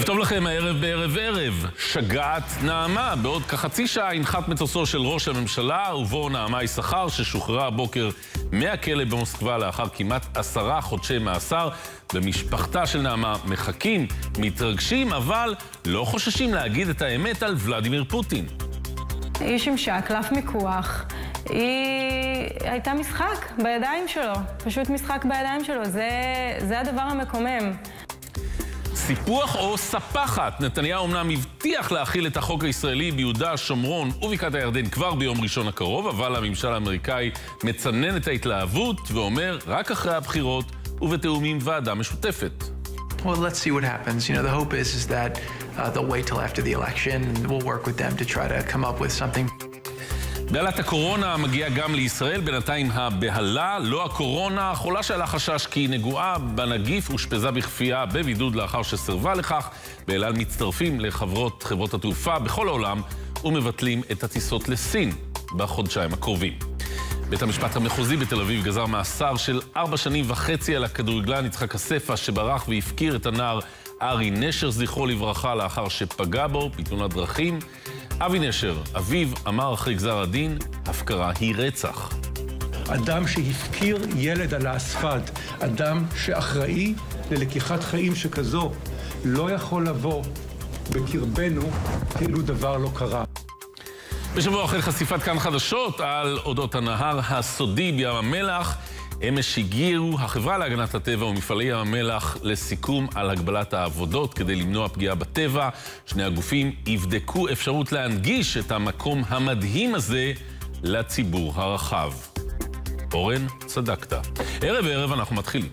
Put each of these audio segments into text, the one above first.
טוב לכם, הערב בערב ערב. שגעת נעמה. בעוד כחצי שעה ינחת מטוסו של ראש הממשלה, ובו נעמה יששכר ששוחררה הבוקר מהכלא במוסקבה לאחר כמעט 10 חודשי מאסר. במשפחתה של נעמה מחכים, מתרגשים, אבל לא חוששים להגיד את האמת על ולדימיר פוטין. היא שימשה קלף מיקוח. היא הייתה משחק בידיים שלו, פשוט משחק בידיים שלו. זה הדבר המקומם. סיפוח או ספחת? נתניהו אמנם הבטיח להכיל את החוק הישראלי ביהודה, שומרון ובקעת הירדן כבר ביום ראשון הקרוב, אבל הממשל האמריקאי מצנן את ההתלהבות ואומר רק אחרי הבחירות ובתיאום עם ועדה משותפת. Well, let's see what happens. You know, the hope is that they'll wait till after the election and we'll work with them to try to come up with something. בהלת הקורונה מגיעה גם לישראל, בינתיים הבהלה, לא הקורונה. חולה שעלה חשש כי היא נגועה בנגיף ושפזה בכפייה בבידוד לאחר שסרבה לכך. באל על מצטרפים לחברות התעופה בכל העולם ומבטלים את הטיסות לסין בחודשיים הקרובים. בית המשפט המחוזי בתל אביב גזר מאסר של 4.5 שנים על הכדורגלן יצחק אספה שברח והפקיר את הנער ארי נשר זכרו לברכה לאחר שפגע בו בתאונת דרכים. אבי נשר, אביו, אמר אחרי גזר הדין, הפקרה היא רצח. אדם שהפקיר ילד על האספלט, אדם שאחראי ללקיחת חיים שכזו, לא יכול לבוא בקרבנו כאילו דבר לא קרה. בשבוע אחרי חשיפת כאן חדשות על אודות הנהר הסודי בים המלח, אמש הגיעו החברה להגנת הטבע ומפעלי ים המלח לסיכום על הגבלת העבודות כדי למנוע פגיעה בטבע. שני הגופים יבדקו אפשרות להנגיש את המקום המדהים הזה לציבור הרחב. אורן, צדקת. ערב ערב אנחנו מתחילים.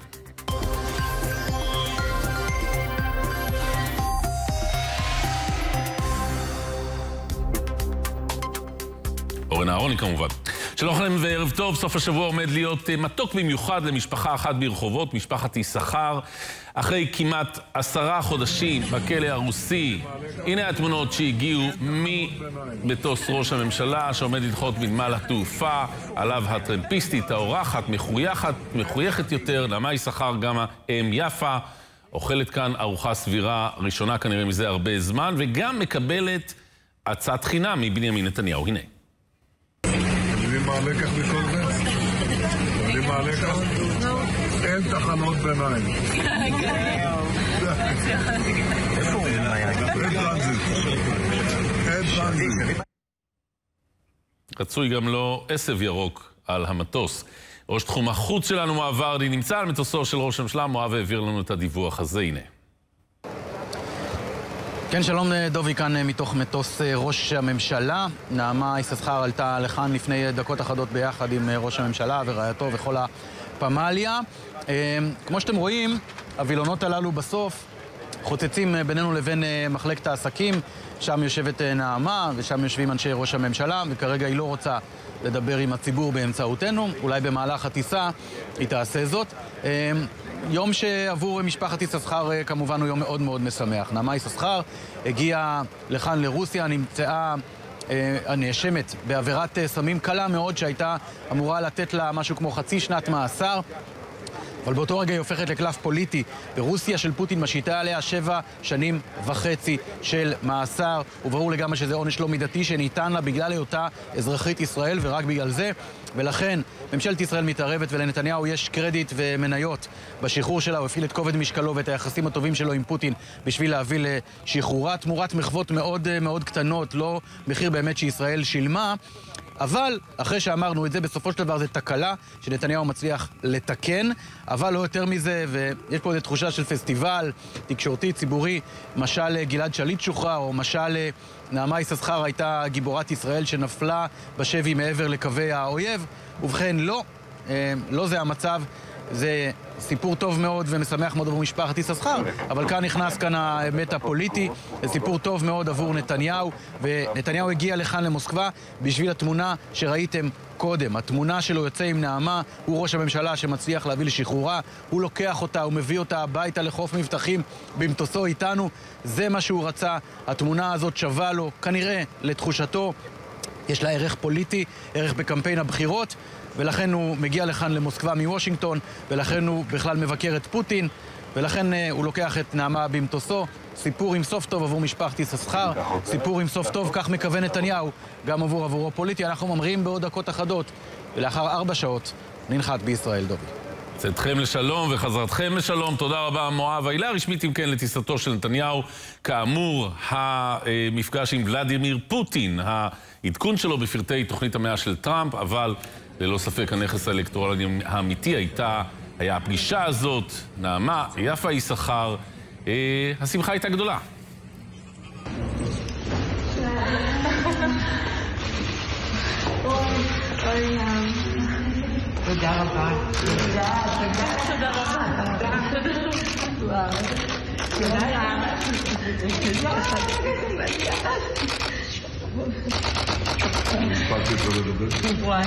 אורן אהרוני כמובן. שלום לכם וערב טוב. סוף השבוע עומד להיות מתוק במיוחד למשפחה אחת ברחובות, משפחת יששכר. אחרי כמעט 10 חודשים בכלא הרוסי, הנה התמונות שהגיעו ממטוס ראש הממשלה שעומד לדחות בנמל התעופה, עליו הטרמפיסטית, האורחת, מחויכת יותר, נעמה יששכר, גם האם יפה, אוכלת כאן ארוחה סבירה ראשונה כנראה מזה הרבה זמן, וגם מקבלת הצעת חינם מבנימין נתניהו. הנה. מה הלקח מכל זה? מה הלקח? אין תחנות ביניים. אין טרנזיט. רצוי גם לא עשב ירוק על המטוס. ראש תחום החוץ שלנו מואב ורדי נמצא על מטוסו של ראש הממשלה. מואב העביר לנו את הדיווח הזה, הנה. כן, שלום דובי, כאן מתוך מטוס ראש הממשלה. נעמה יששכר עלתה לכאן לפני דקות אחדות ביחד עם ראש הממשלה ורעייתו וכל הפמליה. כמו שאתם רואים, הווילונות הללו בסוף חוצצים בינינו לבין מחלקת העסקים. שם יושבת נעמה ושם יושבים אנשי ראש הממשלה, וכרגע היא לא רוצה לדבר עם הציבור באמצעותנו. אולי במהלך הטיסה היא תעשה זאת. יום שעבור משפחת יששכר כמובן הוא יום מאוד מאוד משמח. נעמה יששכר הגיעה לכאן לרוסיה, נמצאה הנאשמת בעבירת סמים קלה מאוד שהייתה אמורה לתת לה משהו כמו 0.5 שנת מאסר. אבל באותו רגע היא הופכת לקלף פוליטי. ברוסיה של פוטין משיתה עליה 7.5 שנים של מאסר, וברור לגמרי שזה עונש לא מידתי שניתן לה בגלל היותה אזרחית ישראל ורק בגלל זה. ולכן ממשלת ישראל מתערבת, ולנתניהו יש קרדיט ומניות בשחרור שלה. הוא הפעיל את כובד משקלו ואת היחסים הטובים שלו עם פוטין בשביל להביא לשחרורה תמורת מחוות מאוד מאוד קטנות, לא מחיר באמת שישראל שילמה. אבל אחרי שאמרנו את זה, בסופו של דבר זה תקלה שנתניהו מצליח לתקן, אבל לא יותר מזה, ויש פה איזו תחושה של פסטיבל תקשורתי, ציבורי, משל גלעד שליט שוחרר, או משל נעמה יששכר הייתה גיבורת ישראל שנפלה בשבי מעבר לקווי האויב. ובכן, לא זה המצב. זה סיפור טוב מאוד ומשמח מאוד עבור משפחת יששכר, אבל כאן נכנס האמת הפוליטי. זה סיפור טוב מאוד עבור נתניהו, ונתניהו הגיע לכאן למוסקבה בשביל התמונה שראיתם קודם. התמונה שלו יוצא עם נעמה, הוא ראש הממשלה שמצליח להביא לשחרורה, הוא לוקח אותה, הוא מביא אותה הביתה לחוף מבטחים במטוסו איתנו. זה מה שהוא רצה. התמונה הזאת שווה לו, כנראה לתחושתו, יש לה ערך פוליטי, ערך בקמפיין הבחירות, ולכן הוא מגיע לכאן למוסקבה מוושינגטון, ולכן הוא בכלל מבקר את פוטין. ולכן הוא לוקח את נעמה במטוסו. סיפור עם סוף טוב עבור משפחת יששכר, סיפור עם סוף טוב, כך מכוון נתניהו, גם עבורו הפוליטי. אנחנו ממריאים בעוד דקות אחדות, ולאחר 4 שעות ננחת בישראל. דובי. צאתכם לשלום וחזרתכם לשלום. תודה רבה, מואב. העילה הרשמית אם כן לטיסתו של נתניהו, כאמור, המפגש עם ולדימיר פוטין, העדכון שלו בפרטי תוכנית המאה של טראמפ, אבל ללא ספק הנכס האלקטורלי האמיתי היה הפגישה הזאת. נעמה, יפה יששכר, השמחה הייתה גדולה. תודה רבה. תודה רבה.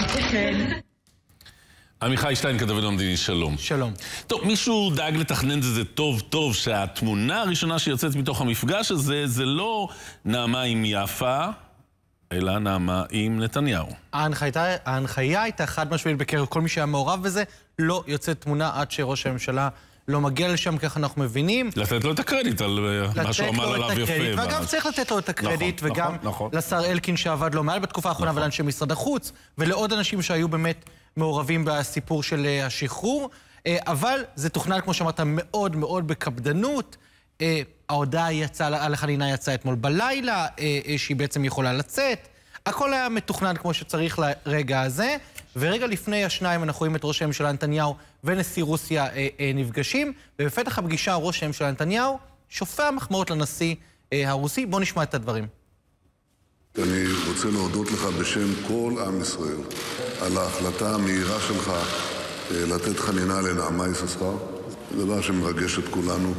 עמיחי שטיין, כתבנו המדיני, שלום. שלום. טוב, מישהו דאג לתכנן את זה טוב שהתמונה הראשונה שיוצאת מתוך המפגש הזה זה לא נעמה עם יפה, אלא נעמה עם נתניהו. ההנחיה הייתה חד משמעית בקרב כל מי שהיה מעורב בזה, לא יוצאת תמונה עד שראש הממשלה לא מגיע לשם, כך אנחנו מבינים. לתת לו את הקרדיט על מה שהוא אמר עליו יפה. ואגב, צריך לתת לו את הקרדיט, וגם לשר אלקין שעבד לו מעל בתקופה האחרונה, ולאנשי משרד החוץ, ולעוד אנשים שהיו באמת מעורבים בסיפור של השחרור. אבל זה תוכנן, כמו שאמרת, מאוד מאוד בקפדנות. ההודעה על החנינה יצאה אתמול בלילה, שהיא בעצם יכולה לצאת. הכל היה מתוכנן כמו שצריך לרגע הזה, ורגע לפני השניים אנחנו רואים את ראש הממשלה נתניהו ונשיא רוסיה נפגשים, ובפתח הפגישה ראש הממשלה נתניהו שופע מחמאות לנשיא הרוסי. בוא נשמע את הדברים. אני רוצה להודות לך בשם כל עם ישראל על ההחלטה המהירה שלך לתת חנינה לנעמה יששכר. זה דבר שמרגש את כולנו.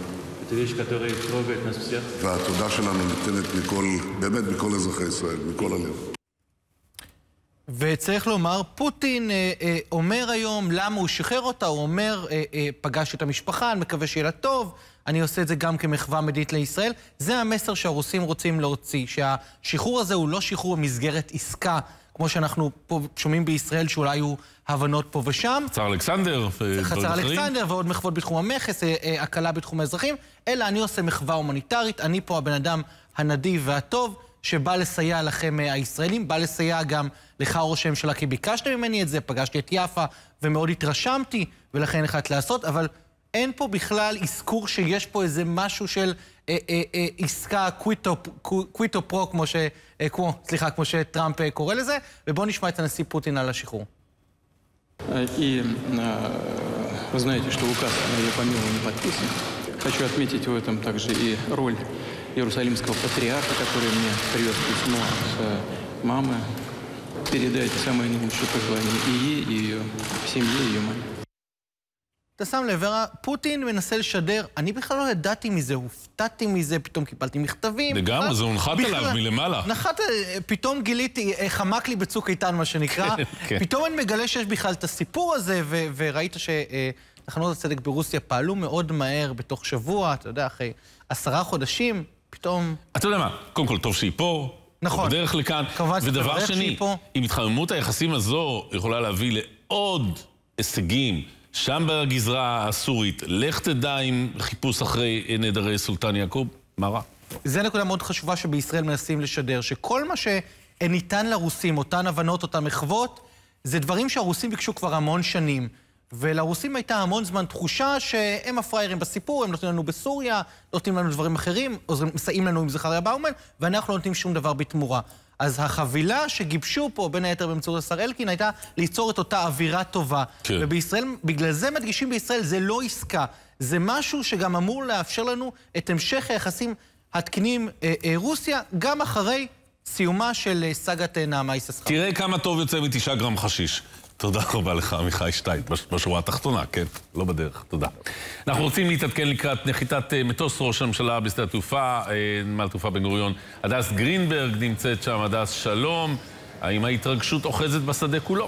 והתודה שלנו ניתנת באמת מכל אזרחי ישראל, מכל הלב. וצריך לומר, פוטין אומר היום למה הוא שחרר אותה, הוא אומר, פגש את המשפחה, אני מקווה שיהיה לה טוב, אני עושה את זה גם כמחווה מדינית לישראל. זה המסר שהרוסים רוצים להוציא, שהשחרור הזה הוא לא שחרור במסגרת עסקה, כמו שאנחנו פה שומעים בישראל, שאולי היו הבנות פה ושם. חצר אלכסנדר. חצר אלכסנדר ועוד מחוות בתחום המכס, הקלה בתחום האזרחים, אלא אני עושה מחווה הומניטרית, אני פה הבן אדם הנדיב והטוב, שבא לסייע לכם הישראלים, בא לסייע גם לך ראש הממשלה, כי ביקשתם ממני את זה, פגשתי את יפה ומאוד התרשמתי, ולכן החלטתי לעשות, אבל אין פה בכלל עסקור שיש פה איזה משהו של עסקה קוויטו פרו, כמו שטראמפ קורא לזה, ובואו נשמע את הנשיא פוטין על השחרור. И вы знаете, что указ о ее помиловании подписан. Хочу отметить в этом также и роль Иерусалимского патриарха, который мне привез письмо с мамы. Передайте самые наилучшие пожелания и ей, и ее семье, и ее маме. אתה שם לב, פוטין מנסה לשדר, אני בכלל לא ידעתי מזה, הופתעתי מזה, פתאום קיבלתי מכתבים. לגמרי, זה הונחת עליו מלמעלה. פתאום גיליתי, חמק לי בצוק איתן, מה שנקרא. פתאום אני מגלה שיש בכלל את הסיפור הזה, וראית שתחנות הצדק ברוסיה פעלו מאוד מהר בתוך שבוע, אתה יודע, אחרי 10 חודשים, פתאום... אתה יודע מה, קודם כל טוב שהיא פה, נכון. בדרך לכאן, ודבר שני, אם התחממות היחסים הזו יכולה להביא לעוד הישגים, שם בגזרה הסורית, לך תדע עם חיפוש אחרי נעדרי סולטן יעקוב, מה רע? זה נקודה מאוד חשובה שבישראל מנסים לשדר, שכל מה שניתן לרוסים, אותן הבנות, אותן מחוות, זה דברים שהרוסים ביקשו כבר המון שנים. ולרוסים הייתה המון זמן תחושה שהם הפריירים בסיפור, הם נותנים לנו בסוריה, נותנים לנו דברים אחרים, מסייעים לנו עם זכריה באומן, ואנחנו לא נותנים שום דבר בתמורה. אז החבילה שגיבשו פה, בין היתר באמצעות השר אלקין, הייתה ליצור את אותה אווירה טובה. כן. ובישראל, בגלל זה מדגישים בישראל, זה לא עסקה. זה משהו שגם אמור לאפשר לנו את המשך היחסים התקנים רוסיה, גם אחרי סיומה של סגת נעמה יששכר. תראה כמה טוב יוצא מ9 גרם חשיש. תודה רבה לך, עמיחי שטיין, בשורה התחתונה, כן, לא בדרך, תודה. אנחנו רוצים להתעדכן לקראת נחיתת מטוס ראש הממשלה בשדה התעופה, נמל התעופה בן גוריון. הדס גרינברג נמצאת שם, הדס שלום. האם ההתרגשות אוחזת בשדה כולו?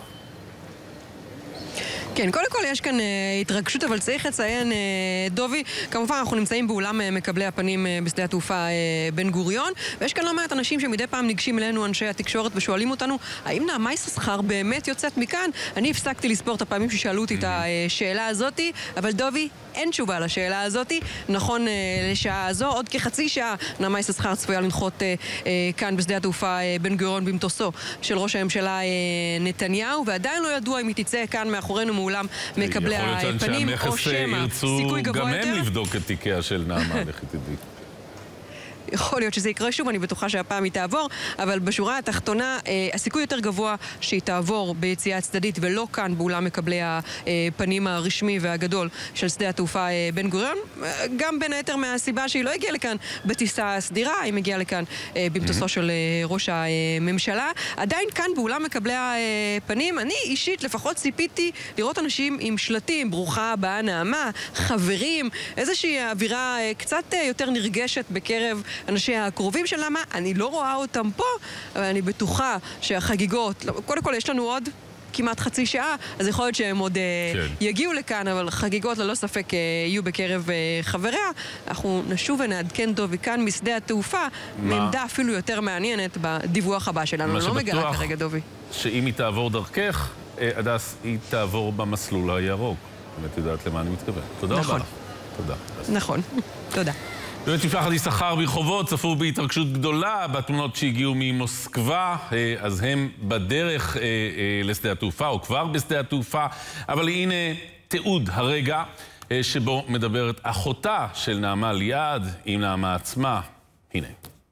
כן, קודם כל יש כאן התרגשות, אבל צריך לציין, דובי, כמובן אנחנו נמצאים באולם מקבלי הפנים בשדה התעופה בן גוריון, ויש כאן לא מעט אנשים שמדי פעם ניגשים אלינו, אנשי התקשורת, ושואלים אותנו, האם נעמה יששכר באמת יוצאת מכאן? אני הפסקתי לספור את הפעמים ששאלו אותי את השאלה הזאת, אבל דובי, אין תשובה לשאלה הזאת. נכון לשעה הזו, עוד כחצי שעה נעמה יששכר צפויה לנחות כאן בשדה התעופה בן גוריון במטוסו של ראש הממשלה נתניהו, ועדיין לא ידוע אם היא תצא כאן מאחורינו מאולם מקבלי הפנים, או שמא סיכוי גבוה יותר. גם הם לבדוק את תיקיה של נעמה, לכי תדעי. יכול להיות שזה יקרה שוב, אני בטוחה שהפעם היא תעבור, אבל בשורה התחתונה, הסיכוי יותר גבוה שהיא תעבור ביציאה צדדית ולא כאן באולם מקבלי הפנים הרשמי והגדול של שדה התעופה בן גוריון, גם בין היתר מהסיבה שהיא לא הגיעה לכאן בטיסה סדירה, היא מגיעה לכאן במטוסו של ראש הממשלה. עדיין כאן באולם מקבלי הפנים, אני אישית לפחות ציפיתי לראות אנשים עם שלטים, ברוכה הבאה נעמה, חברים, איזושהי אווירה קצת יותר נרגשת בקרב אנשי הקרובים של נעמה. אני לא רואה אותם פה, אבל אני בטוחה שהחגיגות, קודם כל יש לנו עוד כמעט חצי שעה, אז יכול להיות שהם עוד יגיעו לכאן, אבל חגיגות ללא ספק יהיו בקרב חבריה. אנחנו נשוב ונעדכן דובי כאן משדה התעופה, מעמדה אפילו יותר מעניינת בדיווח הבא שלנו. אני לא מגלה כרגע, דובי. שאם היא תעבור דרכך, הדס, היא תעבור במסלול הירוק. באמת יודעת למה אני מתכוון. תודה רבה. תודה. נכון, תודה. באמת משפחת יששכר ברחובות צפו בהתרגשות גדולה בתמונות שהגיעו ממוסקבה, אז הם בדרך לשדה התעופה, או כבר בשדה התעופה, אבל הנה תיעוד הרגע שבו מדברת אחותה של נעמה ליעד עם נעמה עצמה. הנה.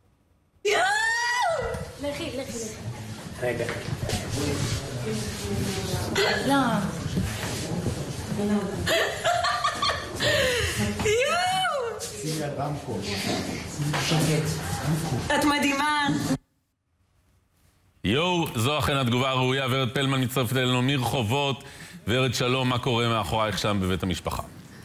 לכי. רגע. לא. את מדהימה. יואו, זו אכן התגובה הראויה. ורד פלמן מצטרפת אלינו מרחובות. ורד, שלום, מה קורה מאחורייך שם בבית המשפחה?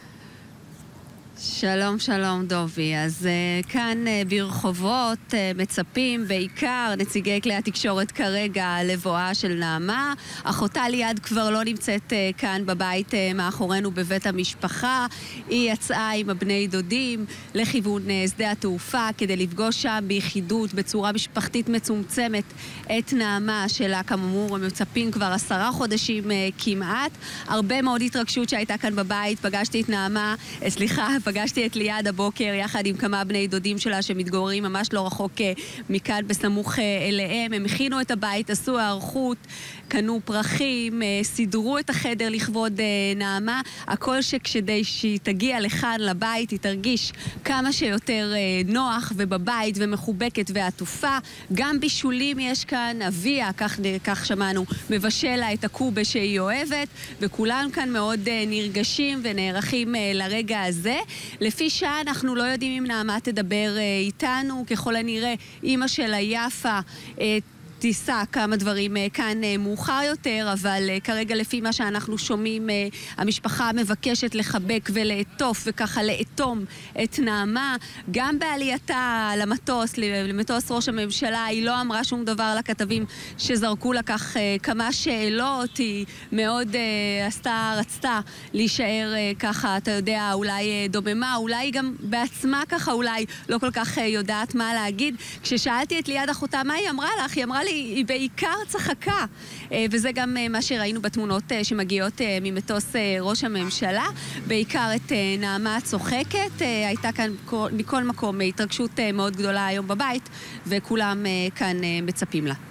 שלום, שלום דובי. אז כאן ברחובות מצפים בעיקר נציגי כלי התקשורת כרגע לבואה של נעמה. אחותה ליעד כבר לא נמצאת כאן בבית מאחורינו בבית המשפחה. היא יצאה עם הבני דודים לכיוון שדה התעופה כדי לפגוש שם ביחידות בצורה משפחתית מצומצמת את נעמה שלה. כאמור, הם מצפים כבר 10 חודשים כמעט. הרבה מאוד התרגשות שהייתה כאן בבית. פגשתי את נעמה, פגשתי את ליעד הבוקר יחד עם כמה בני דודים שלה שמתגוררים ממש לא רחוק מכאן בסמוך אליהם. הם הכינו את הבית, עשו הערכות, קנו פרחים, סידרו את החדר לכבוד נעמה. הכל שכדי שהיא תגיע לכאן לבית היא תרגיש כמה שיותר נוח ובבית ומחובקת ועטופה. גם בישולים יש כאן, אביה, כך שמענו, מבשל לה את הקובה שהיא אוהבת, וכולם כאן מאוד נרגשים ונערכים לרגע הזה. לפי שעה אנחנו לא יודעים אם נעמה תדבר איתנו, ככל הנראה אמא שלה יפה תיסע כמה דברים כאן מאוחר יותר, אבל כרגע לפי מה שאנחנו שומעים, המשפחה מבקשת לחבק ולעטוף וככה לאטום את נעמה. גם בעלייתה למטוס ראש הממשלה, היא לא אמרה שום דבר לכתבים שזרקו לה כך כמה שאלות. היא מאוד רצתה להישאר ככה, אתה יודע, אולי דוממה, אולי גם בעצמה ככה, אולי לא כל כך יודעת מה להגיד. כששאלתי את ליעד אחותה מה היא אמרה לך, היא אמרה לי, היא בעיקר צחקה, וזה גם מה שראינו בתמונות שמגיעות ממטוס ראש הממשלה, בעיקר את נעמה צוחקת. הייתה כאן מכל מקום התרגשות מאוד גדולה היום בבית, וכולם כאן מצפים לה.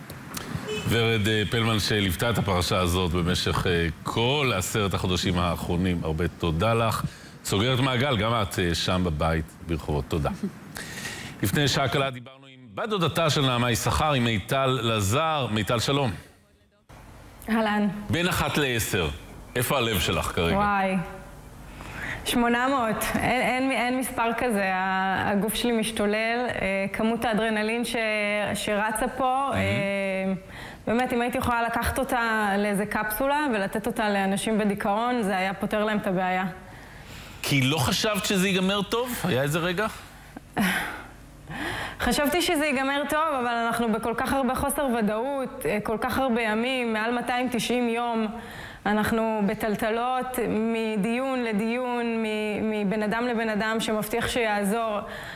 ורד פלמן שליוותה את הפרשה הזאת במשך כל 10 החודשים האחרונים, הרבה תודה לך. סוגרת מעגל, גם את שם בבית ברחובות. תודה. לפני שעה קלה דיברנו בת דודתה של נעמה יששכר עם מיטל לזר. מיטל, שלום. אהלן. בין 1 ל-10, איפה הלב שלך כרגע? וואי, 800. אין מספר כזה. הגוף שלי משתולל, כמות האדרנלין שרצה פה. באמת, אם הייתי יכולה לקחת אותה לאיזה קפסולה ולתת אותה לאנשים בדיכאון, זה היה פותר להם את הבעיה. כי לא חשבת שזה ייגמר טוב? היה איזה רגע? חשבתי שזה ייגמר טוב, אבל אנחנו בכל כך הרבה חוסר ודאות, כל כך הרבה ימים, מעל 290 יום, אנחנו בטלטלות מדיון לדיון, מבן אדם לבן אדם שמבטיח שיעזור.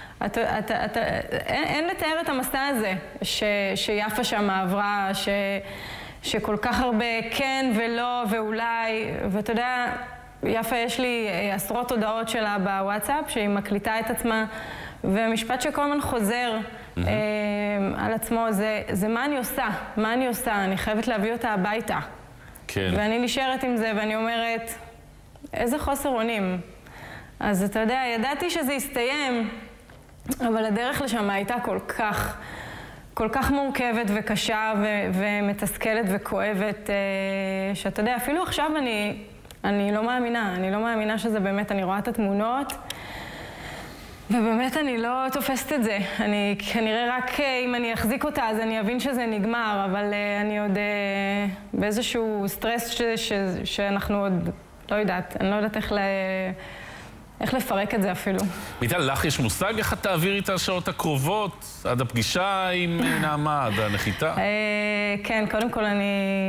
אין לתאר את המסע הזה שיפה שם עברה, שכל כך הרבה כן ולא ואולי, ואתה יודע, יפה, יש לי עשרות הודעות שלה בוואטסאפ, שהיא מקליטה את עצמה, ומשפט שכל הזמן חוזר על עצמו, זה מה אני עושה? מה אני עושה? אני חייבת להביא אותה הביתה. כן. ואני נשארת עם זה, ואני אומרת, איזה חוסר אונים. אז אתה יודע, ידעתי שזה יסתיים, אבל הדרך לשם הייתה כל כך מורכבת וקשה ומתסכלת וכואבת, שאתה יודע, אפילו עכשיו אני לא מאמינה שזה באמת, אני רואה את התמונות, ובאמת אני לא תופסת את זה. אני כנראה רק אם אני אחזיק אותה אז אני אבין שזה נגמר, אבל אני עוד באיזשהו סטרס שאנחנו עוד, לא יודעת, אני לא יודעת איך לפרק את זה אפילו. מיטל, לך יש מושג איך את תעבירי את השעות הקרובות עד הפגישה עם נעמה, עד הנחיתה? כן, קודם כל אני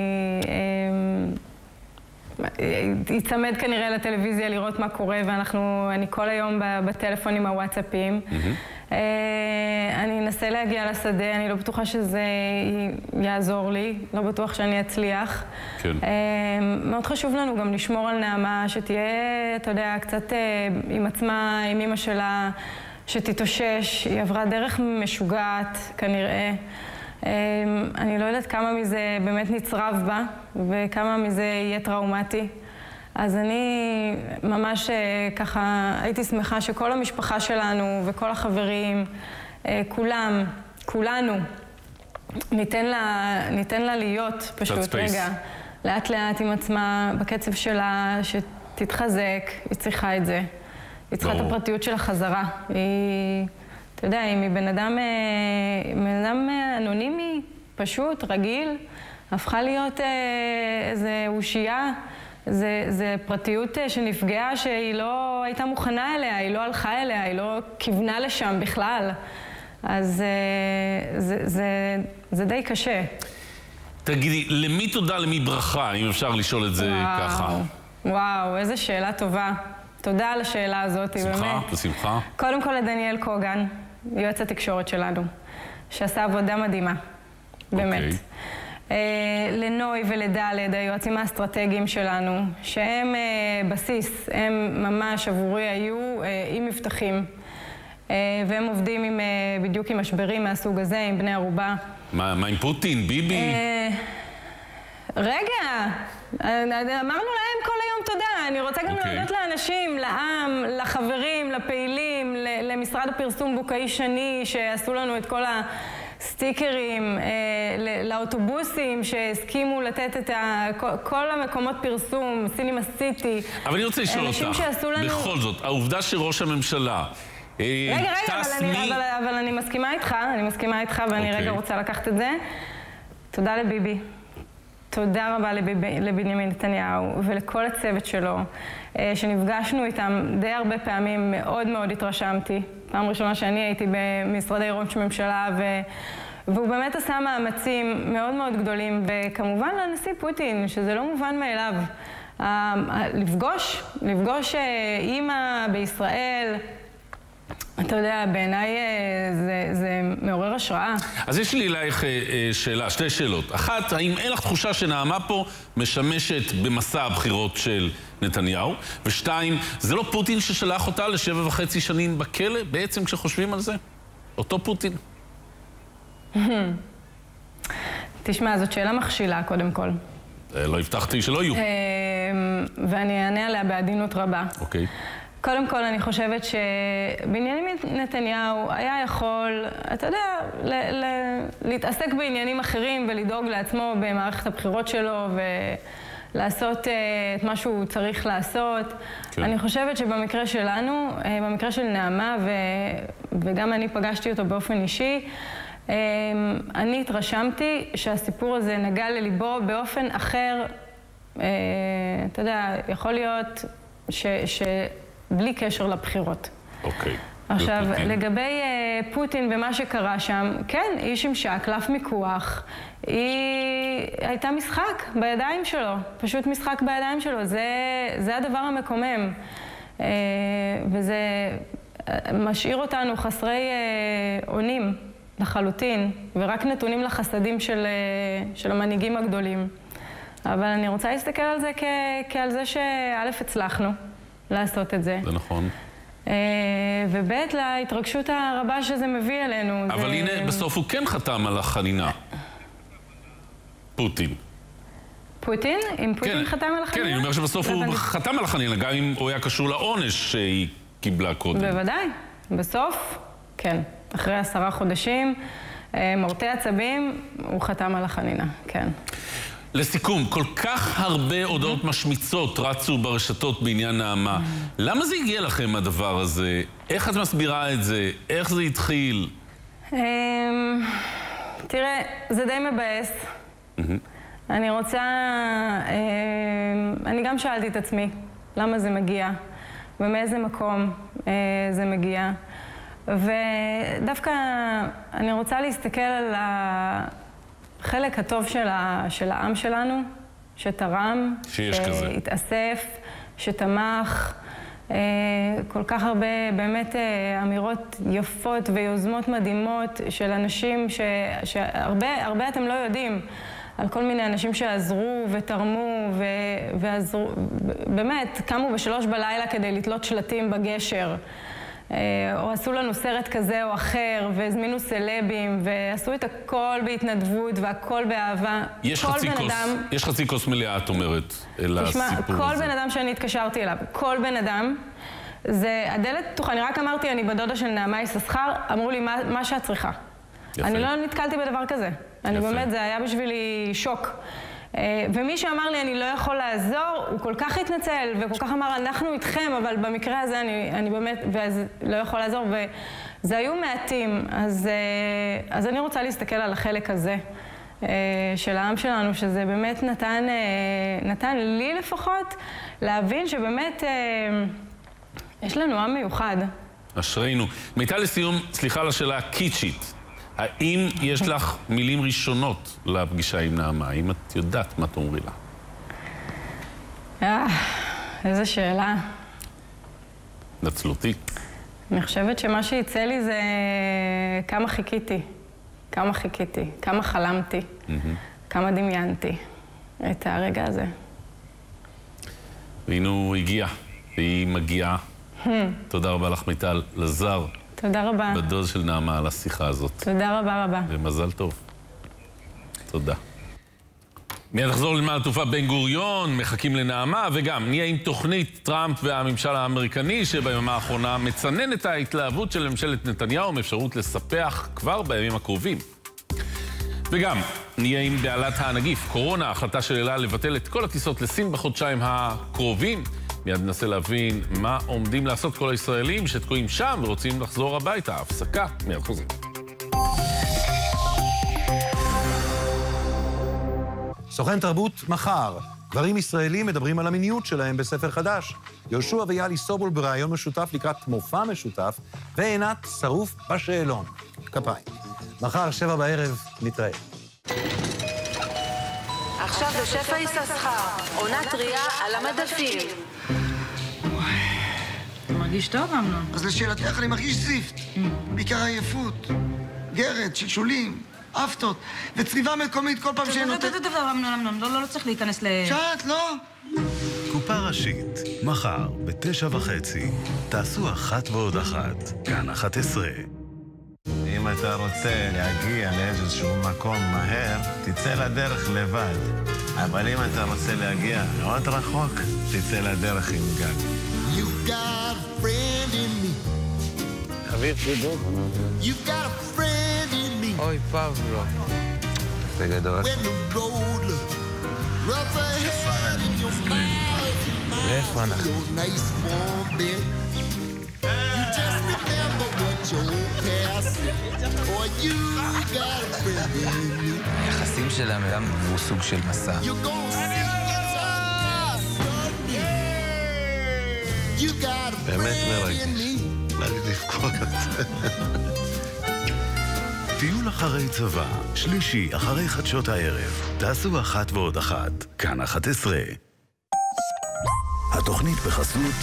יצמד כנראה לטלוויזיה לראות מה קורה, ואני כל היום בטלפון עם הוואטסאפים. אני אנסה להגיע לשדה, אני לא בטוחה שזה יעזור לי, לא בטוח שאני אצליח. כן. מאוד חשוב לנו גם לשמור על נעמה, שתהיה, אתה יודע, קצת עם עצמה, עם אמא שלה, שתתאושש. היא עברה דרך משוגעת, כנראה. אני לא יודעת כמה מזה באמת נצרב בה, וכמה מזה יהיה טראומטי. אז אני ממש ככה הייתי שמחה שכל המשפחה שלנו וכל החברים, כולנו, ניתן לה להיות פשוט רגע, לאט לאט עם עצמה, בקצב שלה, שתתחזק, היא צריכה את זה. היא צריכה את הפרטיות של החזרה. אתה יודע, אם היא בן אדם אנונימי, פשוט, רגיל, הפכה להיות איזה אושייה, זה פרטיות שנפגעה שהיא לא הייתה מוכנה אליה, היא לא הלכה אליה, היא לא כיוונה לשם בכלל. אז זה די קשה. תגידי, למי תודה, למי ברכה, אם אפשר לשאול את זה ככה? וואו, איזו שאלה טובה. תודה על השאלה הזאת, באמת. שמחה, בשמחה. קודם כל לדניאל קוגן, יועץ התקשורת שלנו, שעשה עבודה מדהימה, באמת. לנוי ולדלד, היועצים האסטרטגיים שלנו, שהם בסיס, הם ממש עבורי היו עם מבטחים, והם עובדים בדיוק עם משברים מהסוג הזה, עם בני ערובה. מה עם פוטין, ביבי? רגע, אמרנו להם כל היום תודה. אני רוצה גם להודות לאנשים, לעם, לחברים, לפעילים, למשרד הפרסום בוקאי שני, שעשו לנו את כל הסטיקרים, לאוטובוסים שהסכימו לתת את כל המקומות פרסום, סינימה סיטי. אבל אני רוצה לשאול אותך, בכל זאת, העובדה שראש הממשלה רגע, אבל אני מסכימה איתך, ואני רגע רוצה לקחת את זה. תודה לביבי. תודה רבה לבנימין נתניהו ולכל הצוות שלו, שנפגשנו איתם די הרבה פעמים, מאוד מאוד התרשמתי. פעם ראשונה שאני הייתי במשרדי ראש ממשלה, והוא באמת עשה מאמצים מאוד מאוד גדולים, וכמובן לנשיא פוטין, שזה לא מובן מאליו. לפגוש אימא בישראל, אתה יודע, בעיניי זה מעורר השראה. אז יש לי אלייך שתי שאלות. אחת, האם אין לך תחושה שנעמה פה משמשת במסע הבחירות של נתניהו? ושתיים, זה לא פוטין ששלח אותה ל7.5 שנים בכלא? בעצם כשחושבים על זה? אותו פוטין? תשמע, זאת שאלה מכשילה קודם כל. לא הבטחתי שלא יהיו. ואני אענה עליה בעדינות רבה. אוקיי. קודם כל, אני חושבת שבנימין נתניהו היה יכול, אתה יודע, להתעסק בעניינים אחרים ולדאוג לעצמו במערכת הבחירות שלו ולעשות את מה שהוא צריך לעשות. כן. אני חושבת שבמקרה שלנו, במקרה של נעמה, וגם אני פגשתי אותו באופן אישי, אני התרשמתי שהסיפור הזה נגע לליבו באופן אחר. אתה יודע, יכול להיות בלי קשר לבחירות. אוקיי. עכשיו, לגבי פוטין ומה שקרה שם, כן, היא שימשה קלף מיקוח. היא הייתה משחק בידיים שלו, פשוט משחק בידיים שלו. זה הדבר המקומם. וזה משאיר אותנו חסרי אונים לחלוטין, ורק נתונים לחסדים של המנהיגים הגדולים. אבל אני רוצה להסתכל על זה כעל זה שא' הצלחנו לעשות את זה. זה נכון. וב' להתרגשות הרבה שזה מביא אלינו. אבל הנה, בסוף הוא כן חתם על החנינה. פוטין. פוטין? אם פוטין חתם על החנינה? כן, אני אומר שבסוף הוא חתם על החנינה, גם אם הוא היה קשור לעונש שהיא קיבלה קודם. בוודאי. בסוף, כן. אחרי 10 חודשים, מורטי עצבים, הוא חתם על החנינה, כן. לסיכום, כל כך הרבה הודעות משמיצות רצו ברשתות בעניין נעמה. למה זה הגיע לכם הדבר הזה? איך את מסבירה את זה? איך זה התחיל? תראה, זה די מבאס. אני רוצה... אני גם שאלתי את עצמי למה זה מגיע ומאיזה מקום זה מגיע. ודווקא אני רוצה להסתכל על החלק הטוב של העם שלנו, שתרם, שהתאסף, שתמך. כל כך הרבה באמת אמירות יפות ויוזמות מדהימות של אנשים שהרבה אתם לא יודעים. על כל מיני אנשים שעזרו ותרמו ועזרו, באמת, קמו ב3 בלילה כדי לתלות שלטים בגשר. או עשו לנו סרט כזה או אחר, והזמינו סלבים, ועשו את הכל בהתנדבות והכל באהבה. יש חצי כוס מלאה, את אומרת, אל הסיפור הזה. תשמע, כל בן אדם שאני התקשרתי אליו, כל בן אדם, זה הדלת פתוחה. אני רק אמרתי, אני בדודה של נעמה יששכר, אמרו לי, מה שאת צריכה. אני לא נתקלתי בדבר כזה. אני באמת, זה היה בשבילי שוק. ומי שאמר לי, אני לא יכול לעזור, הוא כל כך התנצל, וכל כך אמר, אנחנו איתכם, אבל במקרה הזה אני באמת, ואז לא יכול לעזור, וזה היו מעטים. אז אני רוצה להסתכל על החלק הזה של העם שלנו, שזה באמת נתן לי לפחות להבין שבאמת יש לנו עם מיוחד. אשרינו. מיטל, לסיום, סליחה על השאלה הקיצ'ית. האם יש לך מילים ראשונות לפגישה עם נעמה? האם את יודעת מה תאמרי לה? איזו שאלה. נצלותי. אני חושבת שמה שיצא לי זה כמה חיכיתי. כמה חלמתי. כמה דמיינתי את הרגע הזה. והנה הוא הגיע, והיא מגיעה. תודה רבה לך, מיטל. לזר. תודה רבה. בדוד של נעמה על השיחה הזאת. תודה רבה רבה. ומזל טוב. תודה. מיד נחזור לנמל התעופה בן גוריון, מחכים לנעמה, וגם נהיה עם תוכנית טראמפ והממשל האמריקני, שביממה האחרונה מצנן את ההתלהבות של ממשלת נתניהו, עם אפשרות לספח כבר בימים הקרובים. וגם נהיה עם בעלת הנגיף, קורונה, החלטה של אלה לבטל את כל הטיסות לסין בחודשיים הקרובים. מיד ננסה להבין מה עומדים לעשות כל הישראלים שתקועים שם ורוצים לחזור הביתה. הפסקה, מיד חוזרים. סוכן תרבות מחר. גברים ישראלים מדברים על המיניות שלהם בספר חדש. יהושע ויאלי סובול ברעיון משותף לקראת מופע משותף, ועינת שרוף בשאלון. כפיים. מחר 7 בערב נתראה. עכשיו בשפע יששכר, עונה טריה על המדפים. אתה מרגיש טוב, אמנון? אז לשאלתך אני מרגיש זיפט. בעיקר עייפות, גרד, שלשולים, אפטות, וצריבה מקומית כל פעם שאני נותן... טוב, אמנון, לא צריך להיכנס שאת, לא? קופה ראשית, מחר, ב9:30. תעשו 1 ועוד 1, כאן 11. אם אתה רוצה להגיע לאיזשהו מקום מהר, תצא לדרך לבד. אבל אם אתה רוצה להגיע מאוד רחוק, תצא לדרך עם גג. You got a friend in me. חביב חיבוק. You got a friend in me. אוי, פבלו. זה גדול. When the road looks rough ahead in your mouth. איפה אנחנו? Your nice warm bed. You just remember what your past said. Or you got a friend in me. היחסים שלהם גם הוא סוג של מסע. You're gonna see what's You got a באמת מרגש. בא לי לבכות את זה. טיול אחרי צבא, שלישי אחרי חדשות הערב. תעשו 1 ועוד 1, כאן 11. התוכנית בחסות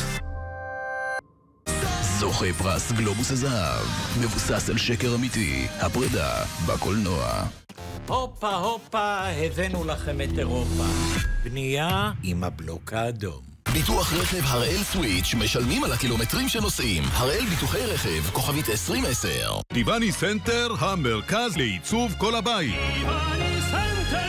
זוכה פרס גלובוס הזהב, מבוסס על שקר אמיתי, הפרידה בקולנוע. הופה, הופה, הבאנו לכם את אירופה. בנייה עם הבלוק האדום. ביטוח רכב הראל סוויץ', משלמים על הקילומטרים שנוסעים. הראל ביטוחי רכב, כוכבית 2010. דיווני סנטר, המרכז לעיצוב כל הבית. דיווני סנטר!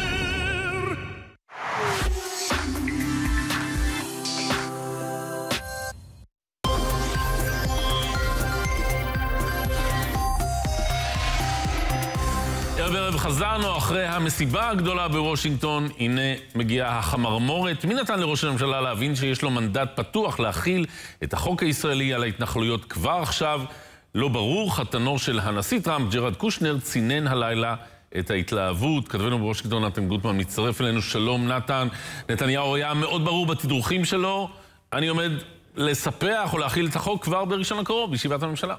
ערב חזרנו אחרי המסיבה הגדולה בוושינגטון. הנה מגיעה החמרמורת. מי נתן לראש הממשלה להבין שיש לו מנדט פתוח להכיל את החוק הישראלי על ההתנחלויות כבר עכשיו? לא ברור. חתנו של הנשיא טראמפ, ג'רד קושנר, צינן הלילה את ההתלהבות. כתבנו בוושינגטון נתן גוטמן מצטרף אלינו. שלום נתן. נתניהו היה מאוד ברור בתדרוכים שלו. אני עומד לספח או להכיל את החוק כבר בראשון הקרוב, בישיבת הממשלה.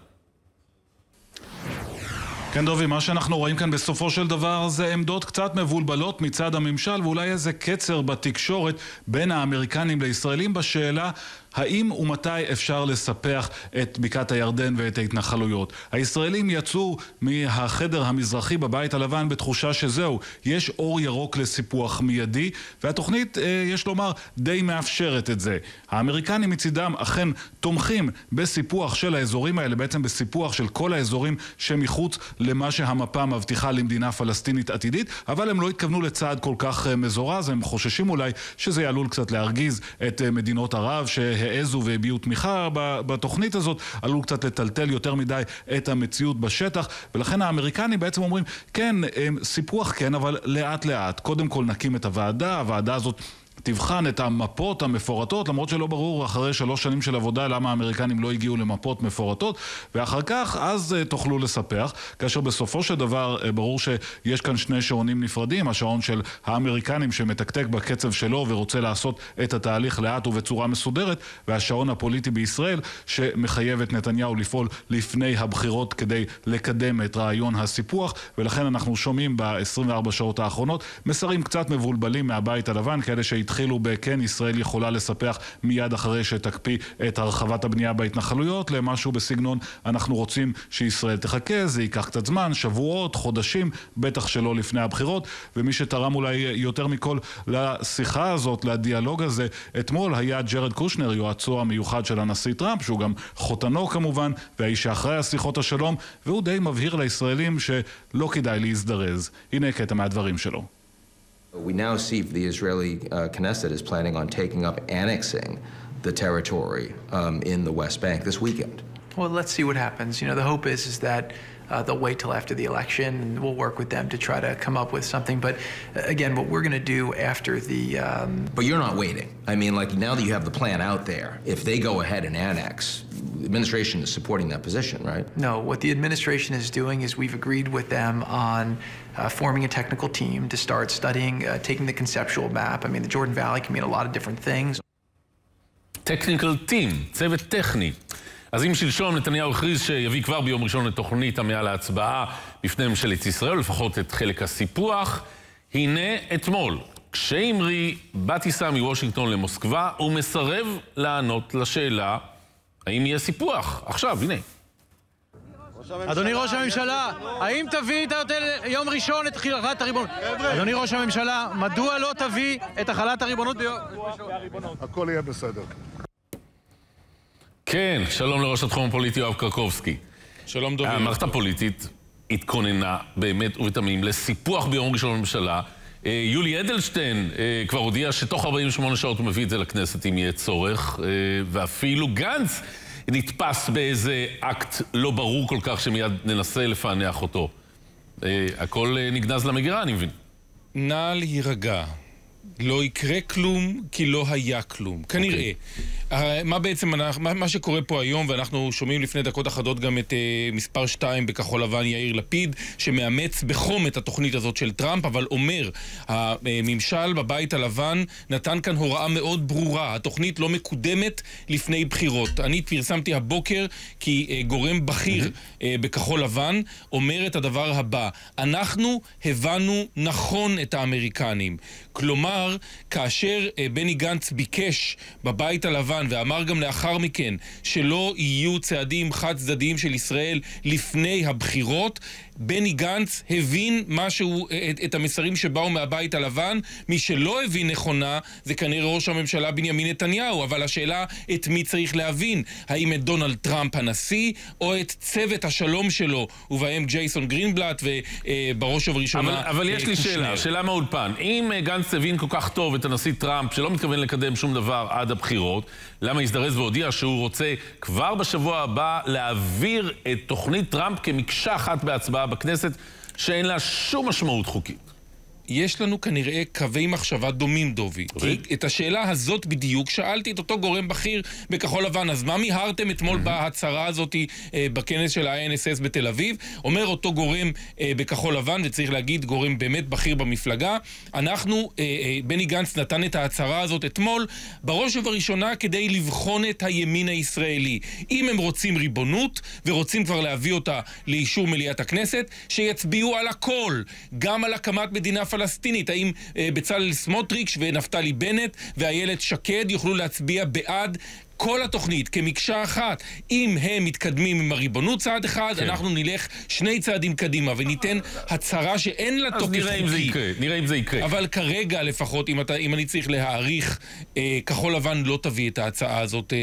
כן דובי, מה שאנחנו רואים כאן בסופו של דבר זה עמדות קצת מבולבלות מצד הממשל, ואולי איזה קצר בתקשורת בין האמריקנים לישראלים בשאלה האם ומתי אפשר לספח את בקעת הירדן ואת ההתנחלויות. הישראלים יצאו מהחדר המזרחי בבית הלבן בתחושה שזהו, יש אור ירוק לסיפוח מיידי, והתוכנית, יש לומר, די מאפשרת את זה. האמריקנים מצידם אכן תומכים בסיפוח של האזורים האלה, בעצם בסיפוח של כל האזורים שמחוץ למה שהמפה מבטיחה למדינה פלסטינית עתידית, אבל הם לא התכוונו לצעד כל כך מזורז. הם חוששים אולי שזה יעלול קצת להרגיז את מדינות ערב שהעזו והביעו תמיכה בתוכנית הזאת, עלול קצת לטלטל יותר מדי את המציאות בשטח, ולכן האמריקנים בעצם אומרים, כן, סיפוח כן, אבל לאט לאט. קודם כל נקים את הוועדה הזאת תבחן את המפות המפורטות, למרות שלא ברור אחרי 3 שנים של עבודה למה האמריקנים לא הגיעו למפות מפורטות, ואחר כך אז תוכלו לספח, כאשר בסופו של דבר ברור שיש כאן 2 שעונים נפרדים, השעון של האמריקנים שמתקתק בקצב שלו ורוצה לעשות את התהליך לאט ובצורה מסודרת, והשעון הפוליטי בישראל שמחייב את נתניהו לפעול לפני הבחירות כדי לקדם את רעיון הסיפוח, ולכן אנחנו שומעים ב-24 שעות האחרונות מסרים קצת מבולבלים מהבית הלבן, כאלה שהתחילו בכן ישראל יכולה לספח מיד אחרי שתקפיא את הרחבת הבנייה בהתנחלויות, למשהו בסגנון אנחנו רוצים שישראל תחכה, זה ייקח קצת זמן, שבועות, חודשים, בטח שלא לפני הבחירות. ומי שתרם אולי יותר מכל לשיחה הזאת, לדיאלוג הזה, אתמול היה ג'רד קושנר, יועצו המיוחד של הנשיא טראמפ, שהוא גם חותנו כמובן, והאיש שאחראי השיחות השלום, והוא די מבהיר לישראלים שלא כדאי להזדרז. הנה קטע מהדברים שלו. We now see the Israeli Knesset is planning on taking up annexing the territory in the West Bank this weekend. Well, let's see what happens. You know, the hope is that they'll wait till after the election, and we'll work with them to try to come up with something. But again, what we're going to do after the... But you're not waiting. I mean, like, now that you have the plan out there, if they go ahead and annex, the administration is supporting that position, right? No, what the administration is doing is we've agreed with them on forming a technical team to start studying, taking the conceptual map. I mean, the Jordan Valley can mean a lot of different things. Technical team, צוות טכני. אז אם שלשום נתניהו הכריז שיביא כבר ביום ראשון לתוכנית המאה להצבעה בפני ממשלת ישראל, לפחות את חלק הסיפוח, הנה אתמול, כשהמריא בטיסה מוושינגטון למוסקבה, הוא מסרב לענות לשאלה האם יהיה סיפוח. עכשיו, הנה. אדוני ראש הממשלה, האם תביא יום ראשון את החלת הריבונות? אדוני ראש הממשלה, מדוע לא תביא את החלת הריבונות ביום ראשון? הכל יהיה בסדר. כן, שלום לראש התחום הפוליטי יואב קרקובסקי. שלום דובי. המערכת הפוליטית התכוננה באמת ובתמים לסיפוח ביום ראשון בממשלה. יולי אדלשטיין כבר הודיע שתוך 48 שעות הוא מביא את זה לכנסת אם יהיה צורך, ואפילו גנץ נתפס באיזה אקט לא ברור כל כך שמיד ננסה לפענח אותו. הכל נגנז למגירה, אני מבין. נא להירגע. לא יקרה כלום כי לא היה כלום. כנראה. מה בעצם, מה שקורה פה היום, ואנחנו שומעים לפני דקות אחדות גם את מספר 2 בכחול לבן יאיר לפיד, שמאמץ בחום את התוכנית הזאת של טראמפ, אבל אומר, הממשל בבית הלבן נתן כאן הוראה מאוד ברורה, התוכנית לא מקודמת לפני בחירות. אני פרסמתי הבוקר כי גורם בכיר בכחול לבן אומר את הדבר הבא, אנחנו הבנו נכון את האמריקנים. כלומר, כאשר בני גנץ ביקש בבית הלבן לבן ואמר גם לאחר מכן שלא יהיו צעדים חד צדדיים של ישראל לפני הבחירות, בני גנץ הבין משהו, את המסרים שבאו מהבית הלבן. מי שלא הבין נכונה זה כנראה ראש הממשלה בנימין נתניהו, אבל השאלה את מי צריך להבין, האם את דונלד טראמפ הנשיא או את צוות השלום שלו, ובהם ג'ייסון גרינבלט ובראש ובראשונה אבל יש לי שאלה מהאולפן. אם גנץ הבין כל כך טוב את הנשיא טראמפ שלא מתכוון לקדם שום דבר עד הבחירות, למה הזדרז והודיע שהוא רוצה כבר בשבוע הבא להעביר את תוכנית טראמפ כמקשה אחת בהצבעה בכנסת שאין לה שום משמעות חוקית? יש לנו כנראה קווי מחשבה דומים, דובי. כי את השאלה הזאת בדיוק שאלתי את אותו גורם בכיר בכחול לבן. אז מה מיהרתם אתמול בהצהרה הזאת בכנס של ה-INSS בתל אביב? אומר אותו גורם בכחול לבן, וצריך להגיד גורם באמת בכיר במפלגה, אנחנו, בני גנץ נתן את ההצהרה הזאת אתמול, בראש ובראשונה כדי לבחון את הימין הישראלי. אם הם רוצים ריבונות, ורוצים כבר להביא אותה לאישור מליאת הכנסת, שיצביעו על הכל, גם על הקמת מדינה פלסטינית. האם בצלאל סמוטריץ' ונפתלי בנט ואיילת שקד יוכלו להצביע בעד כל התוכנית כמקשה אחת? אם הם מתקדמים עם הריבונות צעד אחד, אנחנו נלך 2 צעדים קדימה וניתן הצהרה שאין לה תוקף חוקי. נראה אם זה יקרה. אבל כרגע לפחות, אם אני צריך להעריך, כחול לבן לא תביא את ההצעה הזאת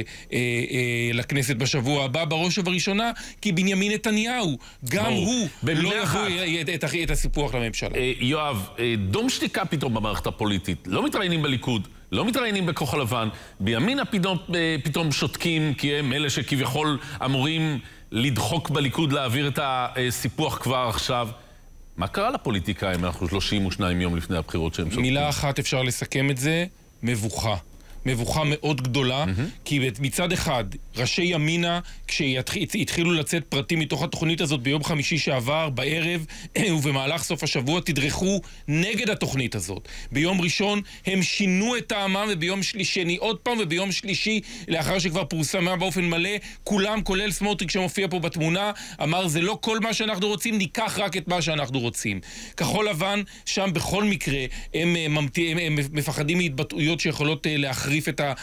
לכנסת בשבוע הבא, בראש ובראשונה, כי בנימין נתניהו, גם הוא לא יביא את הסיפוח לממשלה. יואב, דום שתיקה פתאום במערכת הפוליטית. לא מתראיינים בליכוד, לא מתראיינים בכחול לבן, בימינה פתאום שותקים, כי הם אלה שכביכול אמורים לדחוק בליכוד להעביר את הסיפוח כבר עכשיו. מה קרה לפוליטיקאים? אנחנו 32 יום לפני הבחירות שהם שותקים. מילה אחת אפשר לסכם את זה, מבוכה. מבוכה מאוד גדולה, כי מצד אחד, ראשי ימינה, כשהתחילו לצאת פרטים מתוך התוכנית הזאת ביום חמישי שעבר, בערב ובמהלך סוף השבוע, תדרכו נגד התוכנית הזאת. ביום ראשון הם שינו את טעמם, וביום שני עוד פעם, וביום שלישי, לאחר שכבר פורסמה באופן מלא, כולם, כולל סמוטריץ' שמופיע פה בתמונה, אמר, זה לא כל מה שאנחנו רוצים, ניקח רק את מה שאנחנו רוצים. כחול לבן, שם בכל מקרה, הם מפחדים מהתבטאויות שיכולות להחריף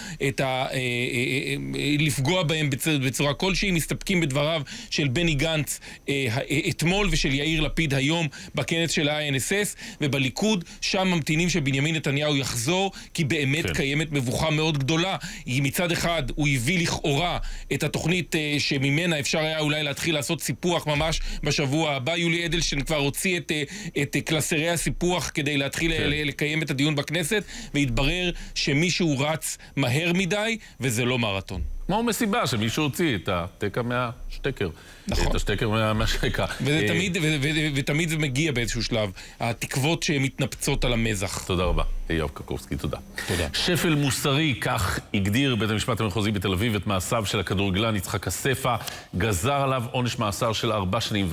לפגוע בהם בצורה כלשהי, מסתפקים בדבריו של בני גנץ אתמול ושל יאיר לפיד היום בכנס של ה-INSS, ובליכוד שם ממתינים שבנימין נתניהו יחזור, כי באמת קיימת מבוכה מאוד גדולה. מצד אחד הוא הביא לכאורה את התוכנית שממנה אפשר היה אולי להתחיל לעשות סיפוח ממש בשבוע הבא. יולי אדלשטיין כבר הוציא את קלסרי הסיפוח כדי להתחיל לקיים את הדיון בכנסת, והתברר שמישהו רץ מהר מדי, וזה לא מרתון. כמו מסיבה שמישהו הוציא את התקע מהשטקר. נכון. את השטקר מהשקע. ותמיד זה מגיע באיזשהו שלב. התקוות שהן מתנפצות על המזח. תודה רבה. יואב קקובסקי, תודה. תודה. שפל מוסרי, כך הגדיר בית המשפט המחוזי בתל אביב את מעשיו של הכדורגלן יצחק אספה, גזר עליו עונש מאסר של 4.5 שנים.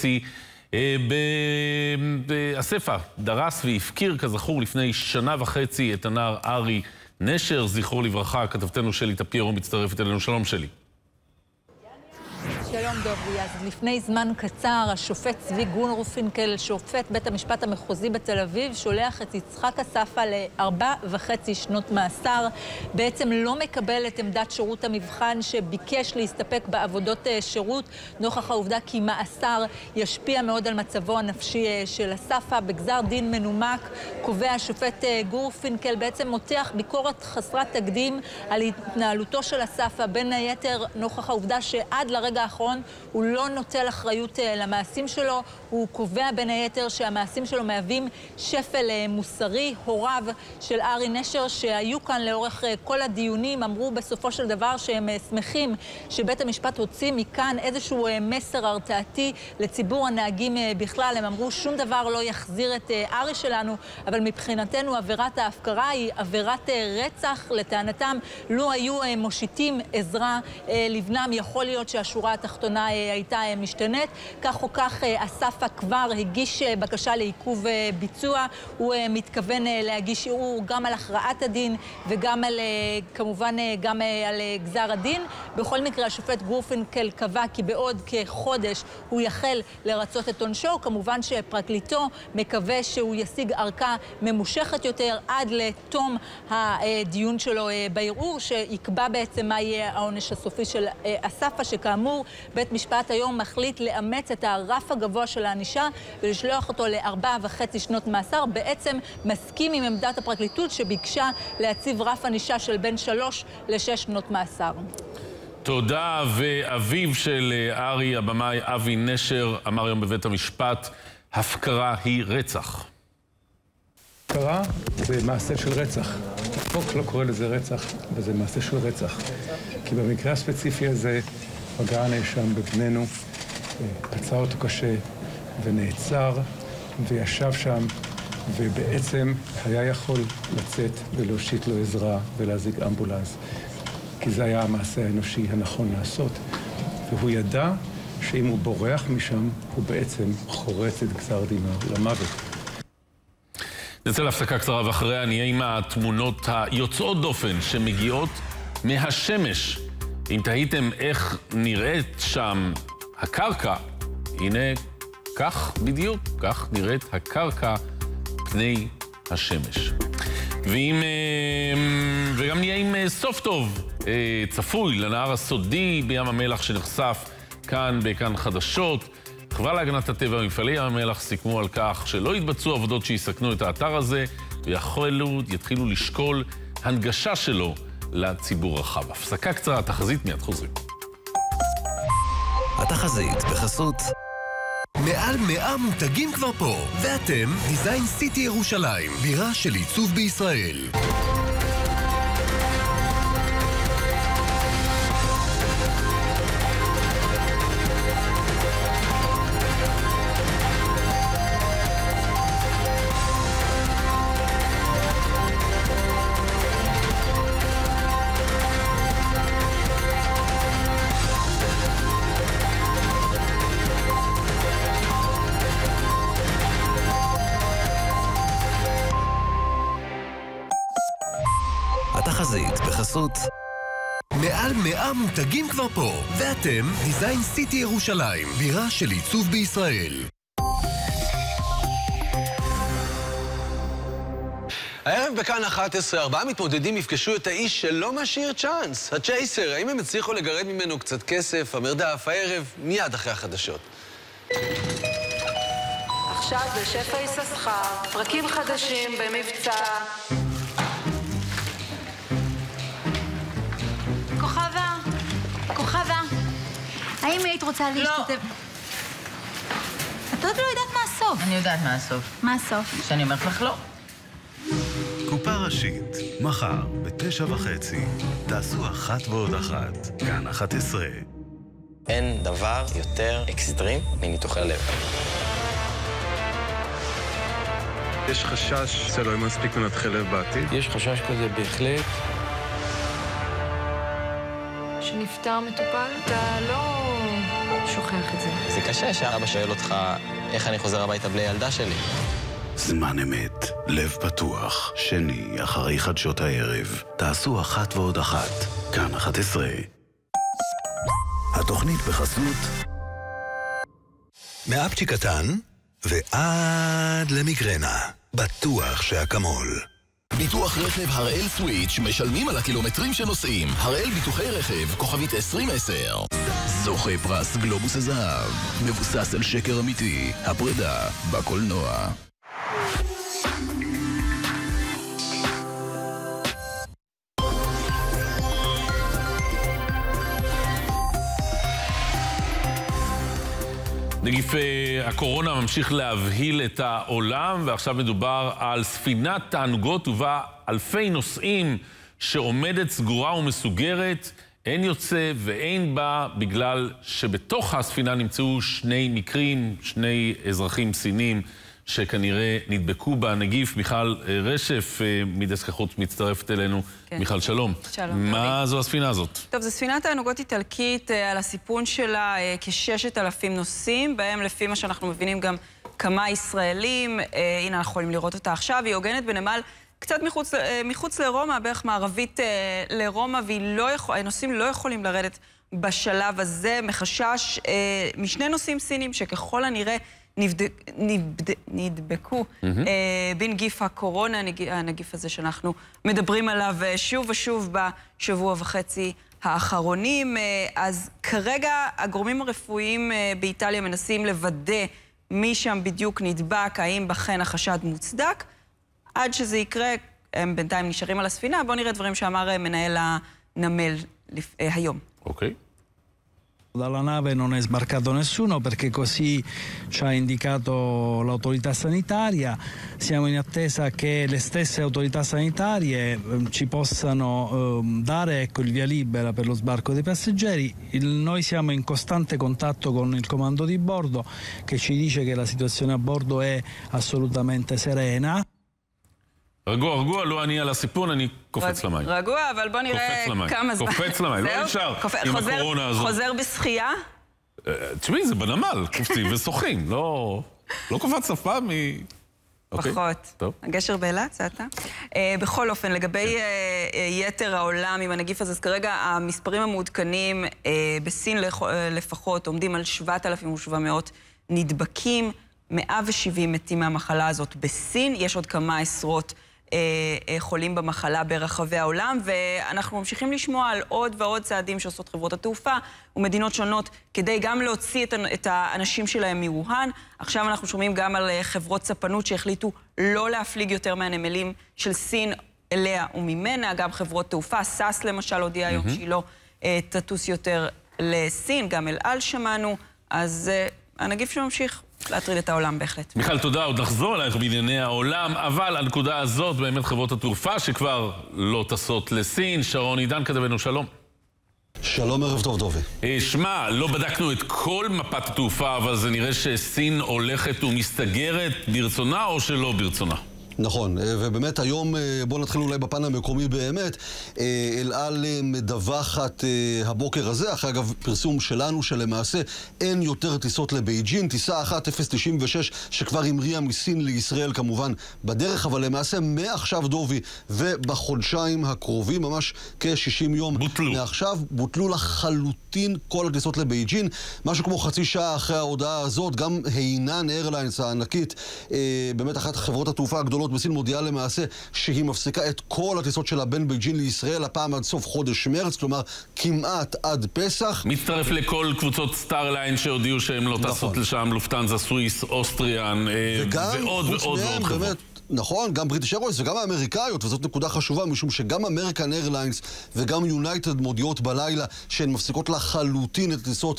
אספה דרס והפקיר, כזכור, לפני 1.5 שנה את הנער ארי נשר, זכרו לברכה. כתבתנו שלי טפיירו מצטרפת אלינו. שלום שלי. שלום דובי, אז לפני זמן קצר השופט צבי גורפינקל, שופט בית המשפט המחוזי בתל אביב, שולח את יצחק אספה ל4.5 שנות מאסר. בעצם לא מקבל את עמדת שירות המבחן שביקש להסתפק בעבודות שירות, נוכח העובדה כי מאסר ישפיע מאוד על מצבו הנפשי של אספה. בגזר דין מנומק קובע השופט גורפינקל, בעצם מותח ביקורת חסרת תקדים על התנהלותו של אספה, בין היתר נוכח העובדה שעד לרגע האחרון הוא לא נוטל אחריות למעשים שלו. הוא קובע בין היתר שהמעשים שלו מהווים שפל מוסרי. הוריו של ארי נשר שהיו כאן לאורך כל הדיונים אמרו בסופו של דבר שהם שמחים שבית המשפט הוציא מכאן איזשהו מסר הרתעתי לציבור הנהגים בכלל. הם אמרו שום דבר לא יחזיר את ארי שלנו, אבל מבחינתנו עבירת ההפקרה היא עבירת רצח. לטענתם לו היו מושיטים עזרה לבנם, יכול להיות שהשורה התחתונה ההסכמה הייתה משתנית. כך או כך, אספה כבר הגיש בקשה לעיכוב ביצוע. הוא מתכוון להגיש ערעור גם על הכרעת הדין וגם על, כמובן, גם על גזר הדין. בכל מקרה, השופט גורפינקל קבע כי בעוד כחודש הוא יחל לרצות את עונשו. כמובן שפרקליטו מקווה שהוא ישיג ארכה ממושכת יותר עד לתום הדיון שלו בערעור, שיקבע בעצם מה יהיה העונש הסופי של אספה, שכאמור בית משפט היום מחליט לאמץ את הרף הגבוה של הענישה ולשלוח אותו ל4.5 שנות מאסר. בעצם מסכים עם עמדת הפרקליטות שביקשה להציב רף ענישה של בין 3 ל6 שנות מאסר. תודה. ואביו של ארי, הבמאי אבי נשר, אמר היום בבית המשפט, הפקרה היא רצח. הפקרה זה מעשה של רצח. החוק לא קורא לזה רצח, אבל זה מעשה של רצח. כי במקרה הספציפי הזה פגע הנאשם בבננו, פצע אותו קשה ונעצר וישב שם, ובעצם היה יכול לצאת ולהושיט לו עזרה ולהזיג אמבולנס. כי זה היה המעשה האנושי הנכון לעשות. והוא ידע שאם הוא בורח משם, הוא בעצם חורץ את גזר דינו למוות. נצא להפסקה קצרה ואחריה נהיה עם התמונות היוצאות דופן שמגיעות מהשמש. אם תהיתם איך נראית שם הקרקע, הנה כך בדיוק, כך נראית הקרקע פני השמש. וגם נהיה עם סוף טוב צפוי לנהר הסודי בים המלח שנחשף כאן בכאן חדשות. חברה להגנת הטבע ומפעלי ים המלח סיכמו על כך שלא יתבצעו עבודות שיסכנו את האתר הזה ויתחילו לשקול הנגשה שלו לציבור רחב. הפסקה קצרה, התחזית מיד חוזרים. התחזית בחסות מעל 100 מותגים כבר פה, ואתם דיזיין סיטי ירושלים, בירה של עיצוב בישראל. התחזית בחסות מעל 100 מותגים כבר פה, ואתם דיזיין סיטי ירושלים, בירה של עיצוב בישראל. הערב בכאן 11, 4 מתמודדים יפגשו את האיש שלא משאיר צ'אנס, הצ'ייסר. האם הם הצליחו לגרד ממנו קצת כסף? המרדף, הערב, מיד אחרי החדשות. עכשיו בשפע יששכר, פרקים חדשים במבצע. כוכבה, האם היית רוצה להשתתף? את עוד לא יודעת מה הסוף. אני יודעת מה הסוף. מה הסוף? שאני אומרת לך לא. קופה ראשית, מחר ב9:30. תעשו 1 ועוד 1, כאן 11. אין דבר יותר אקסטרים מניתוחי הלב. יש חשש שלא יהיה מספיק מנתחי לב בעתיד? יש חשש כזה בהחלט. שנפטר מטופל, אתה לא שוכח את זה. זה קשה שאבא שואל אותך איך אני חוזר הביתה בלי ילדה שלי. זמן אמת, לב פתוח, שני אחרי חדשות הערב. תעשו 1 ועוד 1, כאן 11. התוכנית בחסות מאפצ'י קטן ועד למיגרנה. בטוח שהקמול. ביטוח רכב הראל סוויץ', משלמים על הקילומטרים שנוסעים. הראל ביטוחי רכב, כוכבית 2010. זוכה פרס גלובוס הזהב, מבוסס על שקר אמיתי, הפרידה בקולנוע. נגיף הקורונה ממשיך להבהיל את העולם, ועכשיו מדובר על ספינת תענוגות ובה אלפי נוסעים שעומדת סגורה ומסוגרת, אין יוצא ואין בא, בגלל שבתוך הספינה נמצאו 2 מקרים, 2 אזרחים סינים שכנראה נדבקו בנגיף. מיכל רשף מדסק החוץ מצטרפת אלינו. כן. מיכל, שלום. שלום. מה זו הספינה הזאת? טוב, זו ספינת הענוגות איטלקית, על הסיפון שלה כ6,000 נוסעים, בהם לפי מה שאנחנו מבינים גם כמה ישראלים. הנה אנחנו יכולים לראות אותה עכשיו, היא עוגנת בנמל קצת מחוץ לרומא, בערך מערבית לרומא, והנוסעים לא יכולים לרדת בשלב הזה, מחשש משני נוסעים סינים שככל הנראה נדבקו בנגיף הקורונה, הנגיף הזה שאנחנו מדברים עליו שוב ושוב בשבוע וחצי האחרונים. אז כרגע הגורמים הרפואיים באיטליה מנסים לוודא מי שם בדיוק נדבק, האם בכן החשד מוצדק. עד שזה יקרה, הם בינתיים נשארים על הספינה. b'o נראה dvarim שאמר מנהל הנמל היום. אוקיי. Dalla nave non è sbarcato nessuno perché così ci ha indicato l'autorità sanitaria. Siamo in attesa che le stesse autorità sanitarie ci possano dare il via libera per lo sbarco dei passeggeri. Noi siamo in costante contatto con il comando di bordo che ci dice che la situazione a bordo è assolutamente serena. רגוע, לא אני על הסיפון, אני קופץ למים. רגוע, אבל בוא נראה כמה זמן. קופץ למים, לא נשאר עם הקורונה הזאת. חוזר בשחייה? תשמעי, זה בנמל, קופצים ושוחים, לא קופץ אף פעם פחות. הגשר באילת, זה אתה? בכל אופן, לגבי יתר העולם עם הנגיף הזה, אז כרגע המספרים המעודכנים בסין לפחות עומדים על 7,700 נדבקים, 170 מתים מהמחלה הזאת בסין, יש עוד כמה עשרות חולים במחלה ברחבי העולם, ואנחנו ממשיכים לשמוע על עוד ועוד צעדים שעושות חברות התעופה ומדינות שונות כדי גם להוציא את האנשים שלהם מווהאן. עכשיו אנחנו שומעים גם על חברות ספנות שהחליטו לא להפליג יותר מהנמלים של סין אליה וממנה, גם חברות תעופה, סאס למשל הודיעה היום שהיא לא תטוס יותר לסין, גם אל על שמענו, אז הנגיף שממשיך להטריד את העולם בהחלט. מיכל, תודה, עוד נחזור אלייך בענייני העולם, אבל הנקודה הזאת באמת חברות התעופה שכבר לא טסות לסין. שרון עידן כתבנו, שלום. שלום, ערב טוב דובי. שמע, לא בדקנו את כל מפת התעופה, אבל זה נראה שסין הולכת ומסתגרת ברצונה או שלא ברצונה. נכון, ובאמת היום, בואו נתחיל אולי בפן המקומי באמת, אל על מדווחת הבוקר הזה, אחרי אגב פרסום שלנו שלמעשה אין יותר טיסות לבייג'ין, טיסה 1096 שכבר המריאה מסין לישראל כמובן בדרך, אבל למעשה מעכשיו דובי ובחודשיים הקרובים, ממש כ-60 יום מעכשיו, בוטלו לחלוטין כל הטיסות לבייג'ין, משהו כמו חצי שעה אחרי ההודעה הזאת, גם היינן איירליינס הענקית, באמת אחת חברות התעופה הגדולות בסין מודיעה למעשה שהיא מפסיקה את כל הטיסות שלה בין בייג'ין לישראל, הפעם עד סוף חודש מרץ, כלומר כמעט עד פסח. מצטרף לכל קבוצות סטארליין שהודיעו שהם לא טסות לשם, לופטנזה, סוויס, אוסטריאן, ועוד ועוד ועוד חברות. נכון, גם בריטיש איירווייז וגם האמריקאיות, וזאת נקודה חשובה, משום שגם אמריקן איירליינס וגם יונייטד מודיעות בלילה שהן מפסיקות לחלוטין את הטיסות,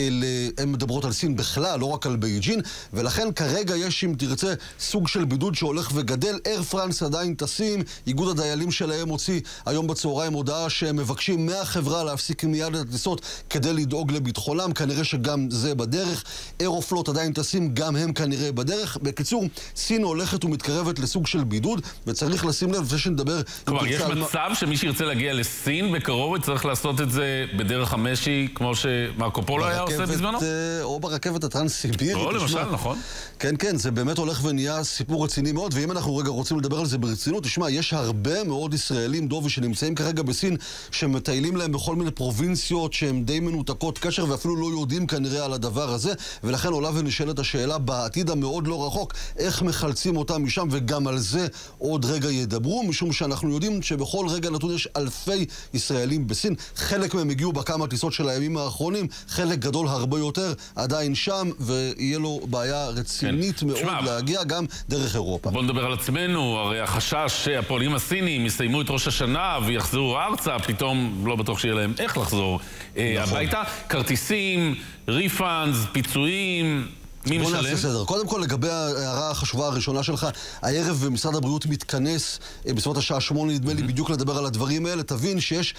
הן מדברות על סין בכלל, לא רק על בייג'ין, ולכן כרגע יש, אם תרצה, סוג של בידוד שהולך וגדל. אייר פרנס עדיין טסים, איגוד הדיילים שלהם הוציא היום בצהריים הודעה שהם מבקשים מהחברה להפסיק מיד את הטיסות כדי לדאוג לביטחונם, כנראה שגם זה בדרך. אירופלוט עדיין טסים, גם הם כנראה בדרך. בקיצור, סין הולכת ומתקרבת לסוג של בידוד, וצריך לשים לב לפני שנדבר... כלומר, יש מצב שמי שירצה להגיע לסין בקרוב צריך לעשות את זה בדרך המשי, כמו שמרקו פולו היה עושה בזמנו? או ברכבת הטרנס-סיבירית. או למשל, נכון. כן, כן, זה באמת הולך ונהיה סיפור רציני מאוד, ואם אנחנו רגע רוצים לדבר על זה ברצינות, תשמע, יש הרבה מאוד ישראלים, דובי, שנמצאים כרגע בסין, שמטיילים להם בכל מיני פרובינציות שהן די מנותקות קשר, ואפילו לא יודעים כנראה על הדבר הזה, ולכן עולה ונשאלת השאלה בעתיד המאוד לא רחוק, איך מחלצים אותם משם, וגם על זה עוד רגע ידברו, משום שאנחנו יודעים שבכל רגע נתון יש אלפי ישראלים בסין, חלק מהם הגיעו בכמה טיסות של הימים האחרונים, חלק גדול הרבה יותר עדיין שם, ויהיה לו בעיה רצינית מאוד להגיע גם דרך אירופה. בוא נדבר על עצמנו, הרי החשש שהפועלים הסינים יסיימו את ראש השנה ויחזרו ארצה, פתאום לא בטוח שיהיה להם איך לחזור הביתה. כרטיסים, ריפאנס, פיצויים... בוא נעשה סדר. קודם כל, לגבי ההערה החשובה הראשונה שלך, הערב משרד הבריאות מתכנס בסביבות השעה 8, נדמה לי, בדיוק לדבר על הדברים האלה. תבין שיש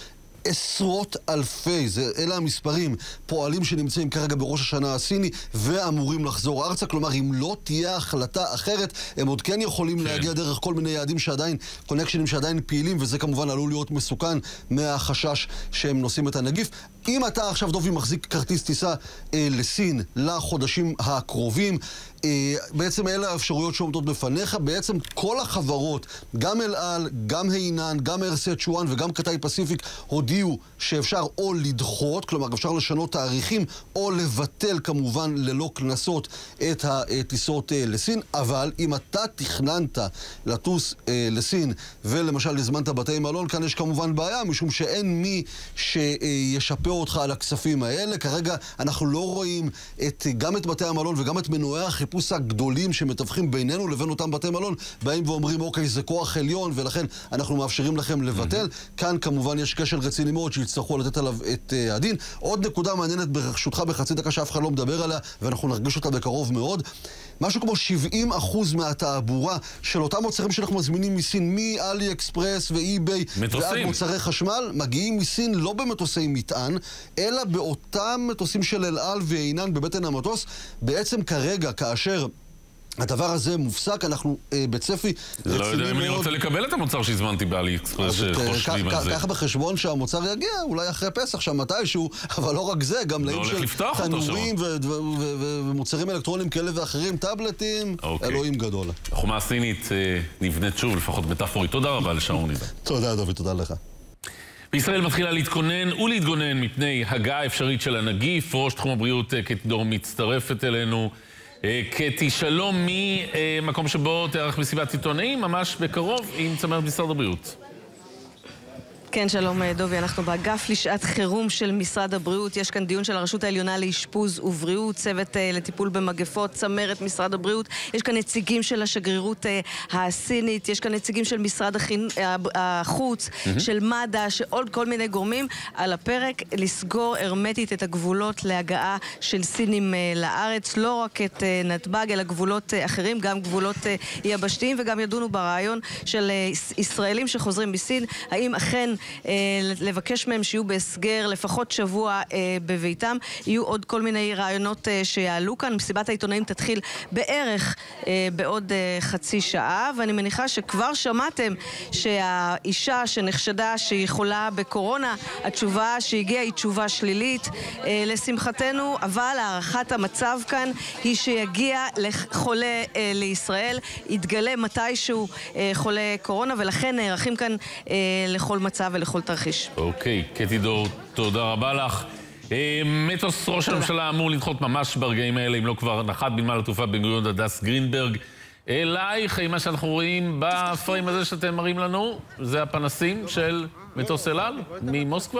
עשרות אלפי, אלה המספרים, פועלים שנמצאים כרגע בראש השנה הסיני ואמורים לחזור ארצה. כלומר, אם לא תהיה החלטה אחרת, הם עוד כן יכולים להגיע דרך כל מיני יעדים שעדיין, קונקשנים שעדיין פעילים, וזה כמובן עלול להיות מסוכן מהחשש שהם נושאים את הנגיף. אם אתה עכשיו, דובי, מחזיק כרטיס טיסה לסין לחודשים הקרובים, בעצם אלה האפשרויות שעומדות בפניך. בעצם כל החברות, גם אל על, גם הינן, גם אר סצ'ואן וגם קטאי פסיפיק, הודיעו שאפשר או לדחות, כלומר אפשר לשנות תאריכים, או לבטל כמובן ללא כנסות את הטיסות לסין. אבל אם אתה תכננת לטוס לסין ולמשל הזמנת בתי מלון, כאן יש כמובן בעיה, משום שאין מי שישפה אותך על הכספים האלה. כרגע אנחנו לא רואים גם את בתי המלון וגם את מנועי החיפוש הגדולים שמתווכים בינינו לבין אותם בתי מלון, באים ואומרים, אוקיי, זה כוח עליון ולכן אנחנו מאפשרים לכם לבטל. כאן כמובן יש כשל רציני מאוד שיצטרכו לתת עליו את הדין. עוד נקודה מעניינת ברשותך בחצי דקה שאף אחד לא מדבר עליה, ואנחנו נרגיש אותה בקרוב מאוד. משהו כמו 70% מהתעבורה של אותם מוצרים שאנחנו מזמינים מסין, מאלי אקספרס ואי-ביי ועד מוצרי חשמל, מגיעים מסין לא במטוסי מטען, אלא באותם מטוסים של אל על ואינן בבטן המטוס. בעצם כרגע, כאשר הדבר הזה מופסק, אנחנו בצפי... זה לא יודע אם אני רוצה לקבל את המוצר שהזמנתי באלי אקספרס שחושבים על זה. ככה בחשבון שהמוצר יגיע, אולי אחרי פסח, שם מתישהו, אבל לא רק זה, גם לעים של תנורים ומוצרים אלקטרוניים כאלה ואחרים, טאבלטים, אלוהים גדול. החומה הסינית נבנית שוב, לפחות מטאפורית. תודה רבה לשרון ניזן. תודה, דוד, תודה לך. בישראל מתחילה להתכונן ולהתגונן מפני הגעה אפשרית של הנגיף. ראש תחום הבריאות קטי דור מצטרפת אלינו. קטי, שלום, ממקום שבו תערך מסיבת עיתונאים, ממש בקרוב, עם צמרת משרד הבריאות. כן, שלום דובי, אנחנו באגף לשעת חירום של משרד הבריאות. יש כאן דיון של הרשות העליונה לאשפוז ובריאות, צוות לטיפול במגפות, צמרת משרד הבריאות. יש כאן נציגים של השגרירות הסינית, יש כאן נציגים של משרד החוץ, של מד"א, שעוד כל מיני גורמים על הפרק, לסגור הרמטית את הגבולות להגעה של סינים לארץ, לא רק את נתב"ג, אלא גבולות אחרים, גם גבולות יבשתיים, וגם ידונו ברעיון של ישראלים שחוזרים מסין, האם אכן לבקש מהם שיהיו בהסגר לפחות שבוע בביתם. יהיו עוד כל מיני רעיונות שיעלו כאן. מסיבת העיתונאים תתחיל בערך בעוד חצי שעה, ואני מניחה שכבר שמעתם שהאישה שנחשדה שהיא חולה בקורונה, התשובה שהגיעה היא תשובה שלילית לשמחתנו, אבל הערכת המצב כאן היא שיגיע חולה לישראל, יתגלה מתישהו חולה קורונה, ולכן נערכים כאן לכל מצב ולכל תרחיש. אוקיי, קטי דור, תודה רבה לך. מטוס ראש הממשלה אמור לנחות ממש ברגעים האלה, אם לא כבר נחת בנמל התעופה בן-גוריון הדס גרינברג. אלייך, מה שאנחנו רואים בפריים הזה שאתם מראים לנו, זה הפנסים של מטוס אל על ממוסקבה?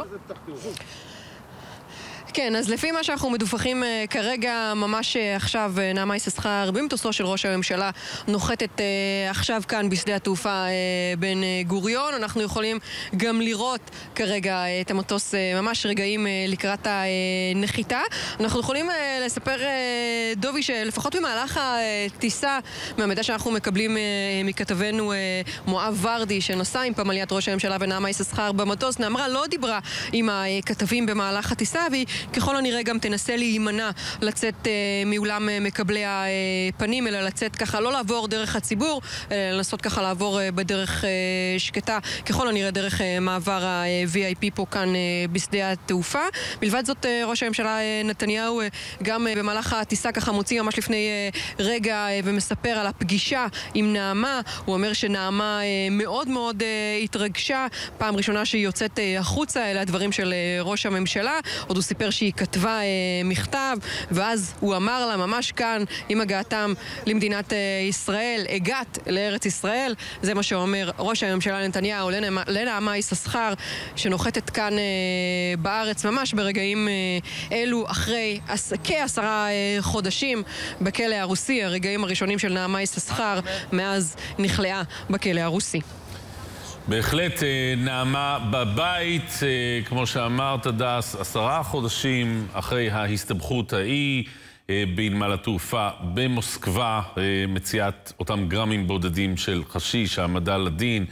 כן, אז לפי מה שאנחנו מדווחים כרגע, ממש עכשיו, נעמה יששכר במטוסו של ראש הממשלה נוחתת עכשיו כאן בשדה התעופה בן גוריון. אנחנו יכולים גם לראות כרגע את המטוס ממש רגעים לקראת הנחיתה. אנחנו יכולים לספר, דובי, שלפחות במהלך הטיסה, מהמידע שאנחנו מקבלים מכתבנו מואב ורדי, שנוסע עם פמליית ראש הממשלה ונעמה יששכר במטוס, נעמה לא דיברה עם הכתבים במהלך הטיסה, והיא ככל הנראה גם תנסה להימנע לצאת מאולם מקבלי הפנים, אלא לצאת ככה, לא לעבור דרך הציבור, אלא לנסות ככה לעבור בדרך שקטה, ככל הנראה דרך מעבר ה-VIP פה כאן בשדה התעופה. מלבד זאת, ראש הממשלה נתניהו גם במהלך הטיסה ככה מוציא ממש לפני רגע ומספר על הפגישה עם נעמה. הוא אומר שנעמה מאוד מאוד התרגשה, פעם ראשונה שהיא יוצאת החוצה, אלה הדברים של ראש הממשלה. עוד הוא סיפר שהיא כתבה מכתב, ואז הוא אמר לה ממש כאן, עם הגעתם למדינת ישראל, הגעת לארץ ישראל. זה מה שאומר ראש הממשלה נתניהו לנעמה יששכר, שנוחתת כאן בארץ ממש ברגעים אלו, אחרי כ10 חודשים בכלא הרוסי, הרגעים הראשונים של נעמה יששכר מאז נכלאה בכלא הרוסי. בהחלט נעמה בבית, כמו שאמרת דס, 10 חודשים אחרי ההסתבכות ההיא בנמל התעופה במוסקבה, מציאת אותם גרמים בודדים של חשיש, העמדה לדין,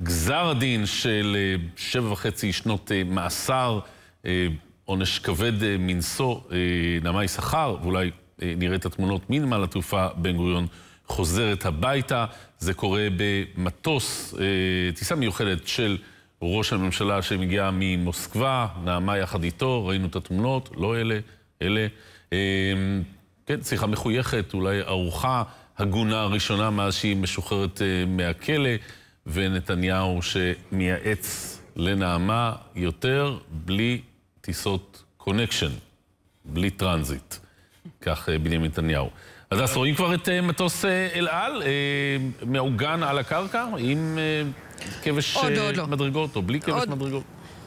גזר הדין של 7.5 שנות מאסר, עונש כבד מנסו, נעמה יששכר, ואולי נראה את התמונות מנמל התעופה בן גוריון חוזרת הביתה. זה קורה במטוס, טיסה מיוחדת של ראש הממשלה שמגיעה ממוסקבה, נעמה יחד איתו, ראינו את התמונות, לא אלה. כן, שיחה מחויכת, אולי ארוחה הגונה הראשונה מאז שהיא משוחררת מהכלא, ונתניהו שמייעץ לנעמה יותר בלי טיסות קונקשן, בלי טרנזיט. כך בנימין נתניהו. אז רואים כבר את מטוס אל על, מעוגן על הקרקע, עם כבש מדרגות או בלי כבש מדרגות?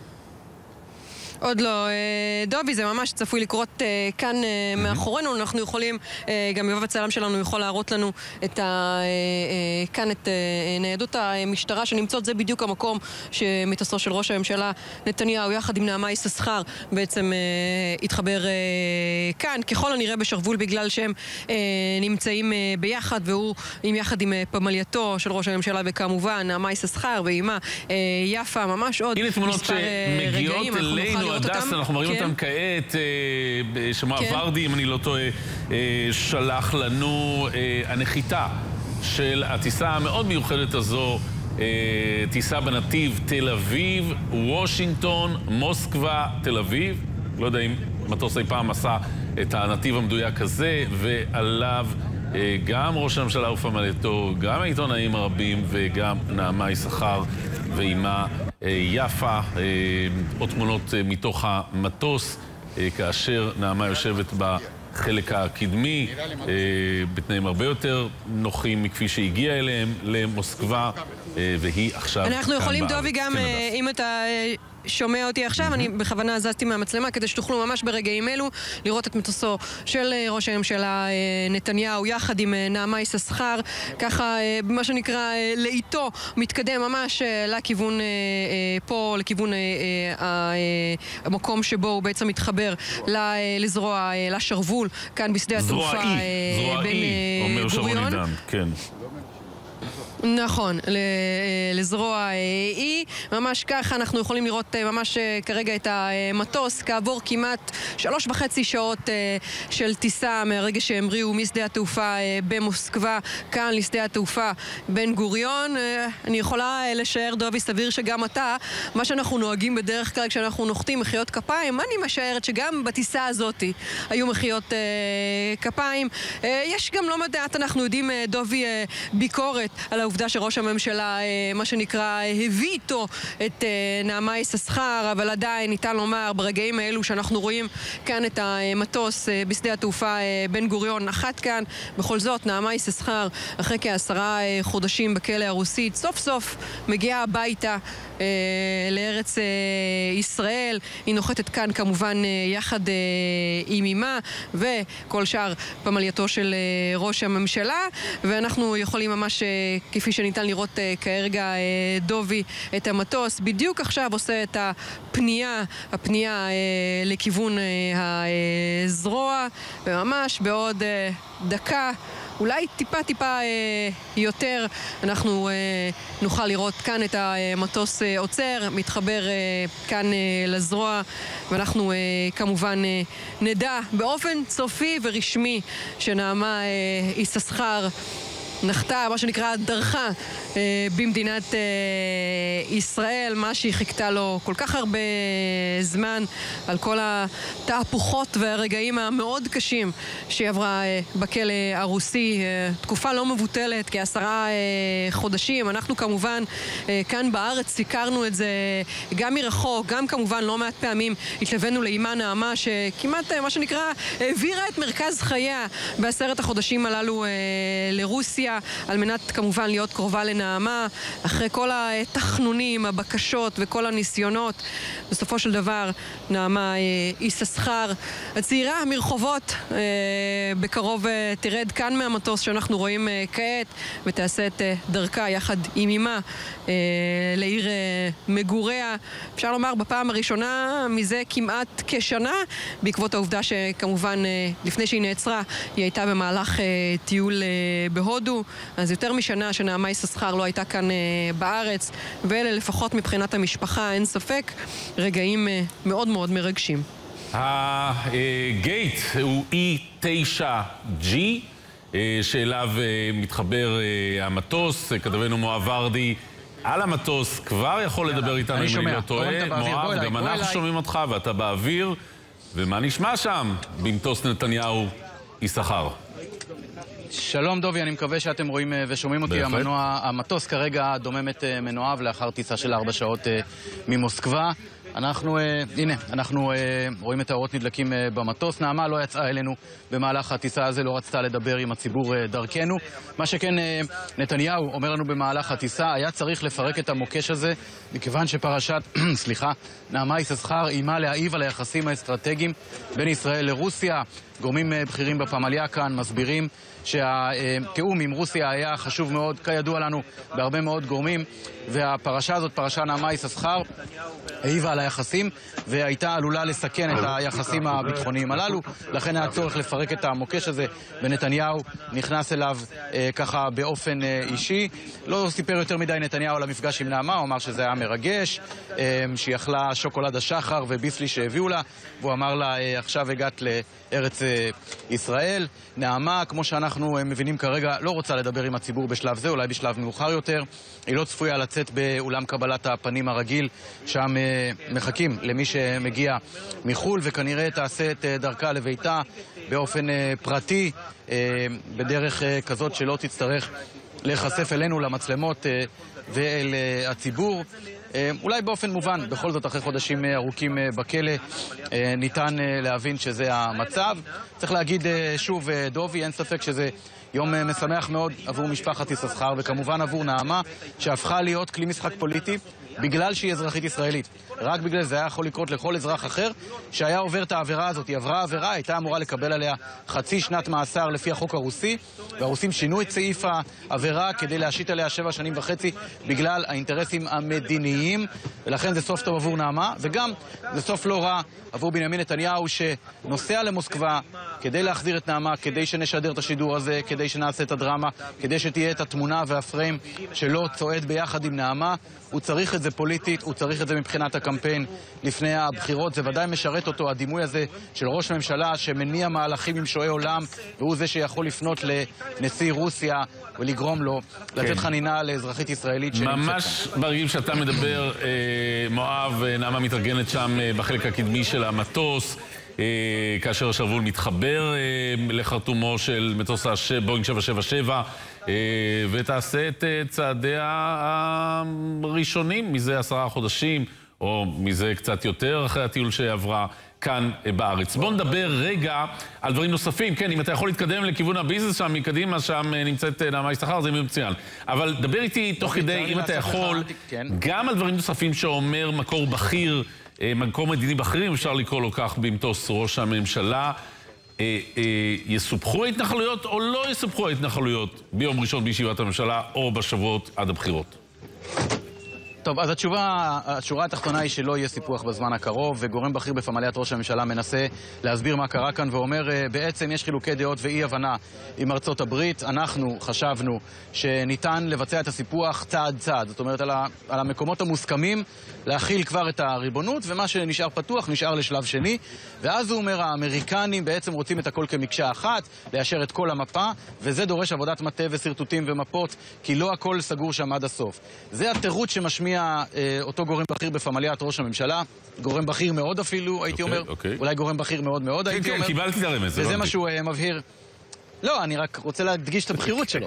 עוד לא. דובי, זה ממש צפוי לקרות כאן מאחורינו. אנחנו יכולים, גם יובב הצלם שלנו יכול להראות לנו כאן את ניידות המשטרה שנמצאות. זה בדיוק המקום שמטוסו של ראש הממשלה נתניהו יחד עם נעמה יששכר בעצם התחבר כאן, ככל הנראה בשרוול, בגלל שהם נמצאים ביחד, והוא יחד עם פמלייתו של ראש הממשלה, וכמובן נעמה יששכר ואימה יפה, ממש עוד מספר רגעים. הדס, אנחנו מראים אותם כעת, שמע ורדי, אם אני לא טועה, שלח לנו הנחיתה של הטיסה המאוד מיוחדת הזו, טיסה בנתיב תל אביב, וושינגטון, מוסקבה, תל אביב. לא יודע אם מטוס אי פעם עשה את הנתיב המדויק הזה, ועליו גם ראש הממשלה ופמלייתו, גם העיתונאים הרבים וגם נעמה יששכר ואימה יפה. עוד תמונות מתוך המטוס, כאשר נעמה יושבת בחלק הקדמי, בתנאים הרבה יותר נוחים מכפי שהגיעה אליהם למוסקבה, והיא עכשיו אנחנו יכולים, דובי, גם אם אתה שומע אותי עכשיו, אני בכוונה עזזתי מהמצלמה כדי שתוכלו ממש ברגעים אלו לראות את מטוסו של ראש הממשלה נתניהו יחד עם נעמה יששכר, ככה מה שנקרא לאיתו מתקדם ממש לכיוון פה, לכיוון המקום שבו הוא בעצם מתחבר לזרוע, לשרוול כאן בשדה התעופה בן גוריון. כן. נכון, לזרוע E. ממש ככה אנחנו יכולים לראות ממש כרגע את המטוס כעבור כמעט 3.5 שעות של טיסה מהרגע שהמריאו משדה התעופה במוסקבה כאן לשדה התעופה בן גוריון. אני יכולה לשער, דובי, סביר שגם אתה, מה שאנחנו נוהגים בדרך כלל כשאנחנו נוחתים מחיאות כפיים, אני משערת שגם בטיסה הזאת היו מחיאות כפיים. יש גם לא מדעת, אנחנו יודעים, דובי, ביקורת על העובדה שראש הממשלה, מה שנקרא, הביא איתו את נעמה יששכר, אבל עדיין ניתן לומר ברגעים האלו שאנחנו רואים כאן את המטוס בשדה התעופה בן גוריון נחת כאן, בכל זאת נעמה יששכר אחרי כ10 חודשים בכלא הרוסית סוף סוף מגיעה הביתה לארץ ישראל. היא נוחתת כאן כמובן יחד עם אימה וכל שאר פמלייתו של ראש הממשלה, ואנחנו יכולים ממש כפי שניתן לראות כרגע, דובי, את המטוס בדיוק עכשיו עושה את הפנייה לכיוון הזרוע, וממש בעוד דקה, אולי טיפה יותר, אנחנו נוכל לראות כאן את המטוס עוצר, מתחבר כאן לזרוע, ואנחנו כמובן נדע באופן סופי ורשמי שנעמה יששכר נחתה, מה שנקרא, דרכה במדינת ישראל, מה שהיא חיכתה לו כל כך הרבה זמן, על כל התהפוכות והרגעים המאוד קשים שהיא עברה בכלא הרוסי, תקופה לא מבוטלת, כ10 חודשים. אנחנו כמובן כאן בארץ סיקרנו את זה גם מרחוק, גם כמובן לא מעט פעמים התלווינו לאימה נעמה שכמעט, מה שנקרא, העבירה את מרכז חייה ב10 החודשים הללו לרוסיה, על מנת כמובן להיות קרובה לנעמה. אחרי כל התחנונים, הבקשות וכל הניסיונות, בסופו של דבר נעמה יששכר הצעירה מרחובות בקרוב תרד כאן מהמטוס שאנחנו רואים כעת, ותעשה את דרכה יחד עם אימה לעיר מגוריה, אפשר לומר בפעם הראשונה מזה כמעט כשנה, בעקבות העובדה שכמובן לפני שהיא נעצרה היא הייתה במהלך טיול בהודו. הזו. אז יותר משנה שנעמה יששכר לא הייתה כאן בארץ, ואלה לפחות מבחינת המשפחה, אין ספק, רגעים מאוד מאוד מרגשים. הגייט הוא E9G, שאליו מתחבר המטוס. כתבנו מואב ורדי על המטוס כבר יכול לדבר איתנו אם אני לא טועה. מואב, גם אנחנו שומעים אותך ואתה באוויר. ומה נשמע שם במטוס נתניהו יששכר? שלום דובי, אני מקווה שאתם רואים ושומעים אותי. המטוס כרגע דומם את מנועיו לאחר טיסה של 4 שעות ממוסקבה. אנחנו רואים את האורות נדלקים במטוס. נעמה לא יצאה אלינו במהלך הטיסה הזה, לא רצתה לדבר עם הציבור דרכנו. מה שכן נתניהו אומר לנו במהלך הטיסה, היה צריך לפרק את המוקש הזה, מכיוון שפרשת, נעמה יששכר איימה להעיב על היחסים האסטרטגיים בין ישראל לרוסיה. גורמים בכירים בפמליה כאן מסבירים שהתיאום עם רוסיה היה חשוב מאוד, כידוע לנו, בהרבה מאוד גורמים, והפרשה הזאת, פרשה נעמה יששכר, העיבה על היחסים, והייתה עלולה לסכן את היחסים הביטחוניים הללו, לכן היה צורך לפרק את המוקש הזה, ונתניהו נכנס אליו ככה באופן אישי. לא סיפר יותר מדי נתניהו על המפגש עם נעמה, הוא אמר שזה היה מרגש, שהיא אכלה שוקולד השחר וביסלי שהביאו לה, והוא אמר לה, עכשיו הגעת לארץ ישראל. נעמה, כמו שאנחנו מבינים כרגע, לא רוצה לדבר עם הציבור בשלב זה, אולי בשלב מאוחר יותר. היא לא צפויה לצאת באולם קבלת הפנים הרגיל, שם מחכים למי שמגיע מחול, וכנראה תעשה את דרכה לביתה באופן פרטי, בדרך כזאת שלא תצטרך להיחשף אלינו למצלמות ואל הציבור. אולי באופן מובן, בכל זאת אחרי חודשים ארוכים בכלא ניתן להבין שזה המצב. צריך להגיד שוב דובי, אין ספק שזה יום משמח מאוד עבור משפחת יששכר, וכמובן עבור נעמה, שהפכה להיות כלי משחק פוליטי בגלל שהיא אזרחית ישראלית. רק בגלל זה היה יכול לקרות לכל אזרח אחר שהיה עובר את העבירה הזאת. היא עברה עבירה, הייתה אמורה לקבל עליה 0.5 שנת מאסר לפי החוק הרוסי, והרוסים שינו את סעיף העבירה כדי להשית עליה 7.5 שנים בגלל האינטרסים המדיניים, ולכן זה סוף טוב עבור נעמה, וגם זה סוף לא רע עבור בנימין נתניהו שנוסע למוסקבה כדי להחזיר את נעמה, כדי שנשדר את השידור הזה, כדי שנעשה את הדרמה, כדי שתהיה את התמונה והפריים שלו צועד ביחד עם נעמה. הוא צריך את זה פוליטית, הוא צריך את זה מבחינת הקמפיין לפני הבחירות. זה ודאי משרת אותו, הדימוי הזה של ראש ממשלה שמניע מהלכים עם שועי עולם, והוא זה שיכול לפנות לנשיא רוסיה ולגרום לו לתת חנינה לאזרחית ישראלית שנמצאת כאן. ממש ברגעים שאתה מדבר, מואב, נעמה מתארגנת שם בחלק הקדמי של המטוס, כאשר השרוול מתחבר לחרטומו של מטוס בואינג 777, ותעשה את צעדיה הראשונים מזה 10 חודשים, או מזה קצת יותר אחרי הטיול שעברה כאן בארץ. בואו נדבר רגע על דברים נוספים. כן, אם אתה יכול להתקדם לכיוון הביזנס שם, מקדימה, שם נמצאת נעמה יששכר, זה מצוין. אבל דבר איתי תוך כדי, אם אתה יכול, גם על דברים נוספים שאומר מקור בכיר, מקור מדיני בכיר, אם אפשר לקרוא לו כך במטוס ראש הממשלה, יסופחו ההתנחלויות או לא יסופחו ההתנחלויות ביום ראשון בישיבת הממשלה או בשבועות עד הבחירות? טוב, אז השורה התחתונה היא שלא יהיה סיפוח בזמן הקרוב, וגורם בכיר בפמליית ראש הממשלה מנסה להסביר מה קרה כאן, ואומר, בעצם יש חילוקי דעות ואי הבנה עם ארצות הברית. אנחנו חשבנו שניתן לבצע את הסיפוח צעד צעד, זאת אומרת, על המקומות המוסכמים להכיל כבר את הריבונות, ומה שנשאר פתוח נשאר לשלב שני. ואז הוא אומר, האמריקנים בעצם רוצים את הכל כמקשה אחת, ליישר את כל המפה, וזה דורש עבודת מטה וסרטוטים ומפות, כי לא הכל סגור שם עד הסוף. זה התירוץ שמשמיע אותו גורם בכיר בפמליית ראש הממשלה, גורם בכיר מאוד אפילו, הייתי אומר, אולי גורם בכיר מאוד מאוד, הייתי אומר. קיבלתי את הרמז. וזה מה שהוא מבהיר. לא, אני רק רוצה להדגיש את הבחירות שלו.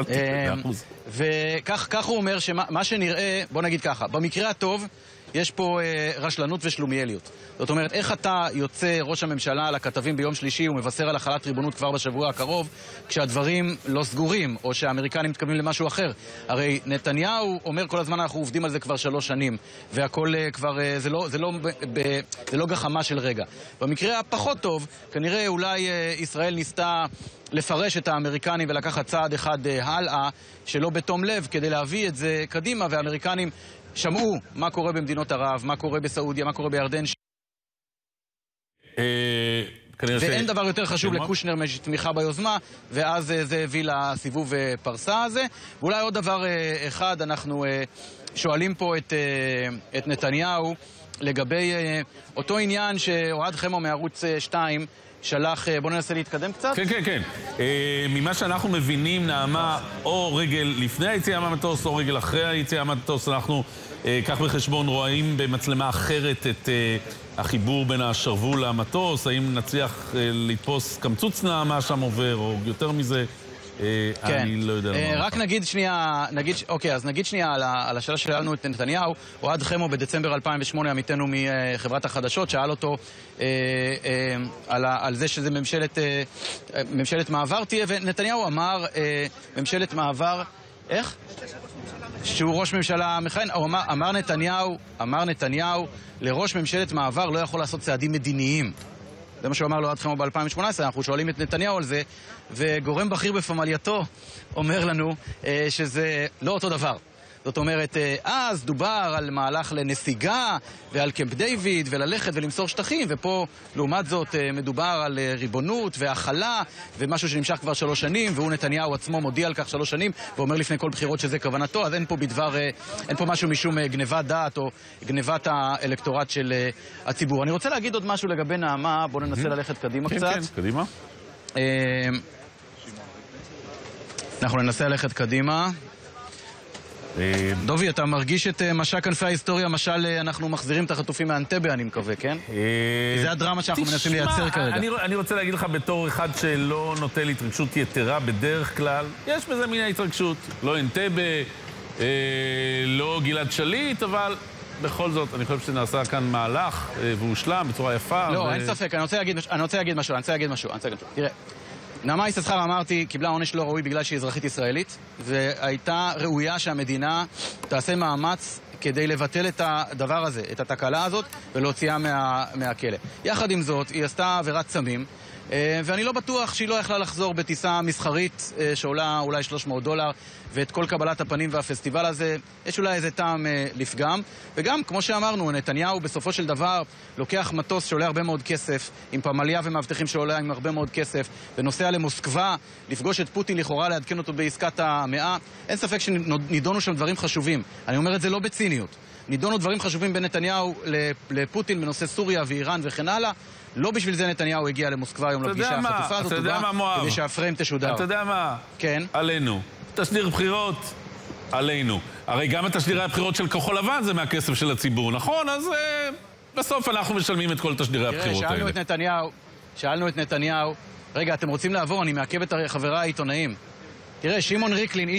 וכך הוא אומר שמה שנראה, בוא נגיד ככה, במקרה הטוב, יש פה רשלנות ושלומיאליות. זאת אומרת, איך אתה יוצא ראש הממשלה לכתבים ביום שלישי ומבשר על החלת ריבונות כבר בשבוע הקרוב, כשהדברים לא סגורים, או שהאמריקנים מתכוונים למשהו אחר? הרי נתניהו אומר כל הזמן, אנחנו עובדים על זה כבר 3 שנים, והכל כבר, זה לא גחמה של רגע. במקרה הפחות טוב, כנראה אולי ישראל ניסתה לפרש את האמריקנים ולקחת צעד אחד הלאה, שלא בתום לב, כדי להביא את זה קדימה, והאמריקנים שמעו מה קורה במדינות ערב, מה קורה בסעודיה, מה קורה בירדן. ואין דבר יותר חשוב לקושנר מתמיכה ביוזמה, ואז זה הביא לסיבוב פרסה הזה. ואולי עוד דבר אחד, אנחנו שואלים פה את נתניהו לגבי אותו עניין שאוהד חמו מערוץ 2 שלח, בוא ננסה להתקדם קצת. כן, כן, כן. ממה שאנחנו מבינים, נעמה, או רגל לפני היציאה מהמטוס, או רגל אחרי היציאה מהמטוס, אנחנו כך בחשבון רואים במצלמה אחרת את החיבור בין השרוול למטוס, האם נצליח לתפוס קמצוץ נעמה שם עובר, או יותר מזה, אני לא יודע למה. רק נגיד שנייה, אז נגיד שנייה על השאלה שלנו את נתניהו. אוהד חמו בדצמבר 2008, עמיתנו מחברת החדשות, שאל אותו על זה שזה ממשלת מעבר תהיה, ונתניהו אמר ממשלת מעבר, איך? שהוא ראש ממשלה מכהן. אמר נתניהו, לראש ממשלת מעבר לא יכול לעשות צעדים מדיניים. זה מה שהוא אמר לו עד חמו ב-2018, אנחנו שואלים את נתניהו על זה, וגורם בכיר בפמלייתו אומר לנו שזה לא אותו דבר. זאת אומרת, אז דובר על מהלך לנסיגה ועל קמפ דיוויד וללכת ולמסור שטחים, ופה לעומת זאת מדובר על ריבונות והחלה ומשהו שנמשך כבר 3 שנים, והוא נתניהו עצמו מודיע על כך 3 שנים ואומר לפני כל בחירות שזה כוונתו. אז אין פה משהו משום גנבת דעת או גנבת האלקטורט של הציבור. אני רוצה להגיד עוד משהו לגבי נעמה, בואו ננסה ללכת קדימה קצת. כן, קדימה. אנחנו ננסה ללכת קדימה. דובי, אתה מרגיש את משק כנפי ההיסטוריה, משל אנחנו מחזירים את החטופים מאנטבה, אני מקווה, כן? זה הדרמה שאנחנו מנסים לייצר כרגע. אני רוצה להגיד לך בתור אחד שלא נוטה להתרגשות יתרה בדרך כלל, יש בזה מיני התרגשות. לא אנטבה, לא גלעד שליט, אבל בכל זאת, אני חושב שנעשה כאן מהלך והושלם בצורה יפה. לא, אין ספק, אני רוצה להגיד משהו. תראה, נעמה יששכר, אמרתי, קיבלה עונש לא ראוי בגלל שהיא אזרחית ישראלית, והייתה ראויה שהמדינה תעשה מאמץ כדי לבטל את הדבר הזה, את התקלה הזאת, ולהוציאה מהכלא. יחד עם זאת, היא עשתה עבירת סמים, ואני לא בטוח שהיא לא יכלה לחזור בטיסה מסחרית שעולה אולי $300, ואת כל קבלת הפנים והפסטיבל הזה, יש אולי איזה טעם לפגם. וגם, כמו שאמרנו, נתניהו בסופו של דבר לוקח מטוס שעולה הרבה מאוד כסף, עם פמליה ומאבטחים שעולה עם הרבה מאוד כסף, ונוסע למוסקבה, לפגוש את פוטין לכאורה, לעדכן אותו בעסקת המאה. אין ספק שנידונו שם דברים חשובים. אני אומר את זה לא בציניות. נידונו דברים חשובים בין נתניהו לפוטין בנושא סוריה ואיראן וכן הלאה. לא בשביל זה נתניהו הגיע למוסקבה היום לפגישה החטופה הזאת, כדי שהפריים תשודר. אתה יודע מה? כן. עלינו. תשדיר בחירות, עלינו. הרי גם התשדירי הבחירות של כחול לבן זה מהכסף של הציבור, נכון? אז בסוף אנחנו משלמים את כל תשדירי הבחירות האלה. שאלנו את נתניהו, רגע, אתם רוצים לעבור? אני מעכב את חבריי העיתונאים. תראה, שמעון ריקלין,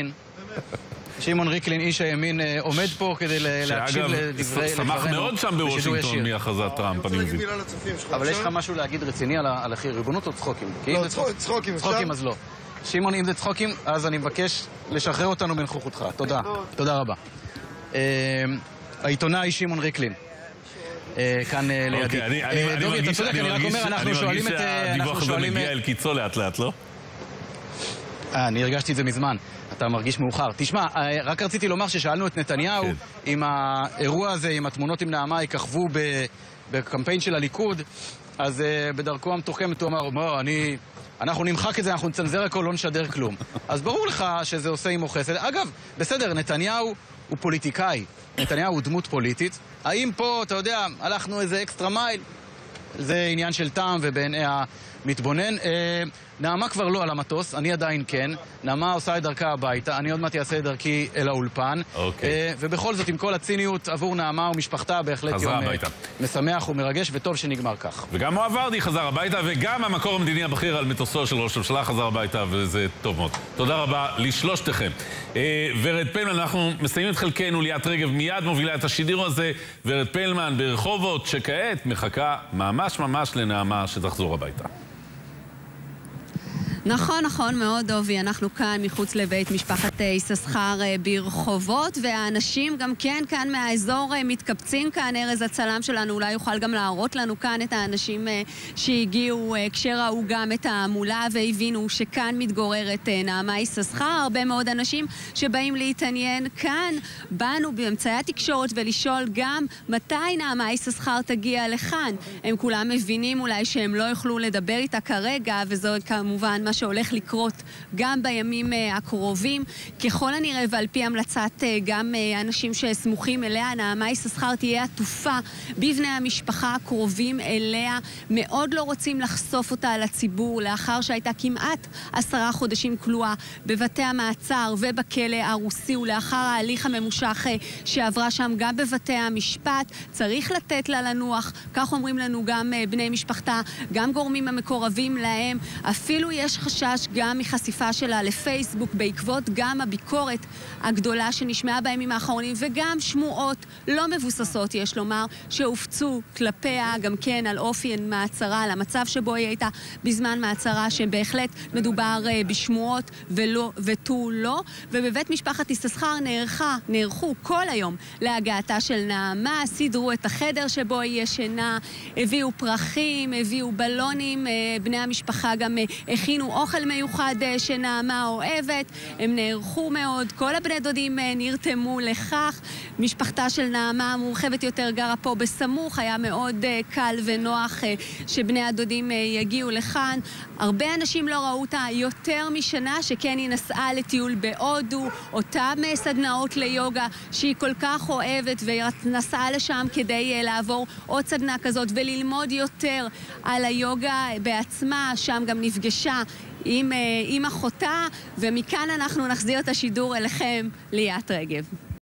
איש הימין, עומד פה כדי להקשיב לדברי... אגב, שמח מאוד שם בוושינגטון מהכרזת טראמפ, אני מבין. אבל יש לך משהו להגיד רציני על ריבונות או צחוקים? לא, צחוקים, צחוקים אז לא. שמעון, אם זה צחוקים, אז אני מבקש לשחרר אותנו בנוכחותך. תודה רבה. העיתונאי שמעון ריקלין. כאן לידי. אני מרגיש שהדיווח הזה מגיע אל קיצו לאט לאט, לא? אני הרגשתי את זה מזמן. אתה מרגיש מאוחר. תשמע, רק רציתי לומר ששאלנו את נתניהו אם האירוע הזה, אם התמונות עם נעמה יככבו בקמפיין של הליכוד, אז בדרכו המתוחכמת הוא אמר, אנחנו נמחק את זה, אנחנו נצנזר הכל, לא נשדר כלום. אז ברור לך שזה עושה עם חסד. אגב, בסדר, נתניהו הוא פוליטיקאי. נתניהו הוא דמות פוליטית. האם פה, אתה יודע, הלכנו איזה אקסטרה מייל? זה עניין של טעם ובעיני המתבונן. נעמה כבר לא על המטוס, אני עדיין כן. נעמה עושה את דרכה הביתה, אני עוד מעט אעשה את דרכי אל האולפן. ובכל זאת, עם כל הציניות, עבור נעמה ומשפחתה בהחלט יום משמח ומרגש, וטוב שנגמר כך. וגם מואב ורדי חזר הביתה, וגם המקור המדיני הבכיר על מטוסו של ראש הממשלה חזר הביתה, וזה טוב מאוד. תודה רבה לשלושתכם. ורד פלמן, אנחנו מסיימים את חלקנו, ליאת רגב מיד מובילה את השידור הזה. ורד פלמן ברחובות, שכעת מחכה ממש לנעמה שתחזור הביתה. נכון, נכון מאוד, דובי. אנחנו כאן מחוץ לבית משפחת יששכר ברחובות, והאנשים גם כן כאן מהאזור מתקבצים כאן. ארז הצלם שלנו אולי יוכל גם להראות לנו כאן את האנשים שהגיעו כשראו גם את המולה והבינו שכאן מתגוררת נעמה יששכר. הרבה מאוד אנשים שבאים להתעניין כאן בנו באמצעי התקשורת ולשאול גם מתי נעמה יששכר תגיע לכאן. הם כולם מבינים אולי שהם לא יוכלו לדבר איתה כרגע, וזו כמובן מה שהולך לקרות גם בימים הקרובים. ככל הנראה ועל פי המלצת גם אנשים שסמוכים אליה, נעמה יששכר תהיה עטופה בבני המשפחה הקרובים אליה. מאוד לא רוצים לחשוף אותה לציבור לאחר שהייתה כמעט 10 חודשים כלואה בבתי המעצר ובכלא הרוסי, ולאחר ההליך הממושך שעברה שם גם בבתי המשפט. צריך לתת לה לנוח, כך אומרים לנו גם בני משפחתה, גם גורמים המקורבים להם. אפילו יש חשש גם מחשיפה שלה לפייסבוק בעקבות גם הביקורת הגדולה שנשמעה בימים האחרונים, וגם שמועות לא מבוססות, יש לומר, שהופצו כלפיה גם כן על אופי מעצרה, על המצב שבו היא הייתה בזמן מעצרה, שבהחלט מדובר בשמועות ולא ותו לא. ובבית משפחת יששכר נערכו כל היום להגעתה של נעמה, סידרו את החדר שבו היא ישנה, הביאו פרחים, הביאו בלונים, בני המשפחה גם הכינו אוכל מיוחד שנעמה אוהבת, הם נערכו מאוד, כל הבני דודים נרתמו לכך. משפחתה של נעמה המורחבת יותר גרה פה בסמוך, היה מאוד קל ונוח שבני הדודים יגיעו לכאן. הרבה אנשים לא ראו אותה יותר משנה, שכן היא נסעה לטיול בהודו, אותם סדנאות ליוגה שהיא כל כך אוהבת, ונסעה לשם כדי לעבור עוד סדנה כזאת וללמוד יותר על היוגה בעצמה. שם גם נפגשה עם אחותה, ומכאן אנחנו נחזיר את השידור אליכם, ליאת רגב.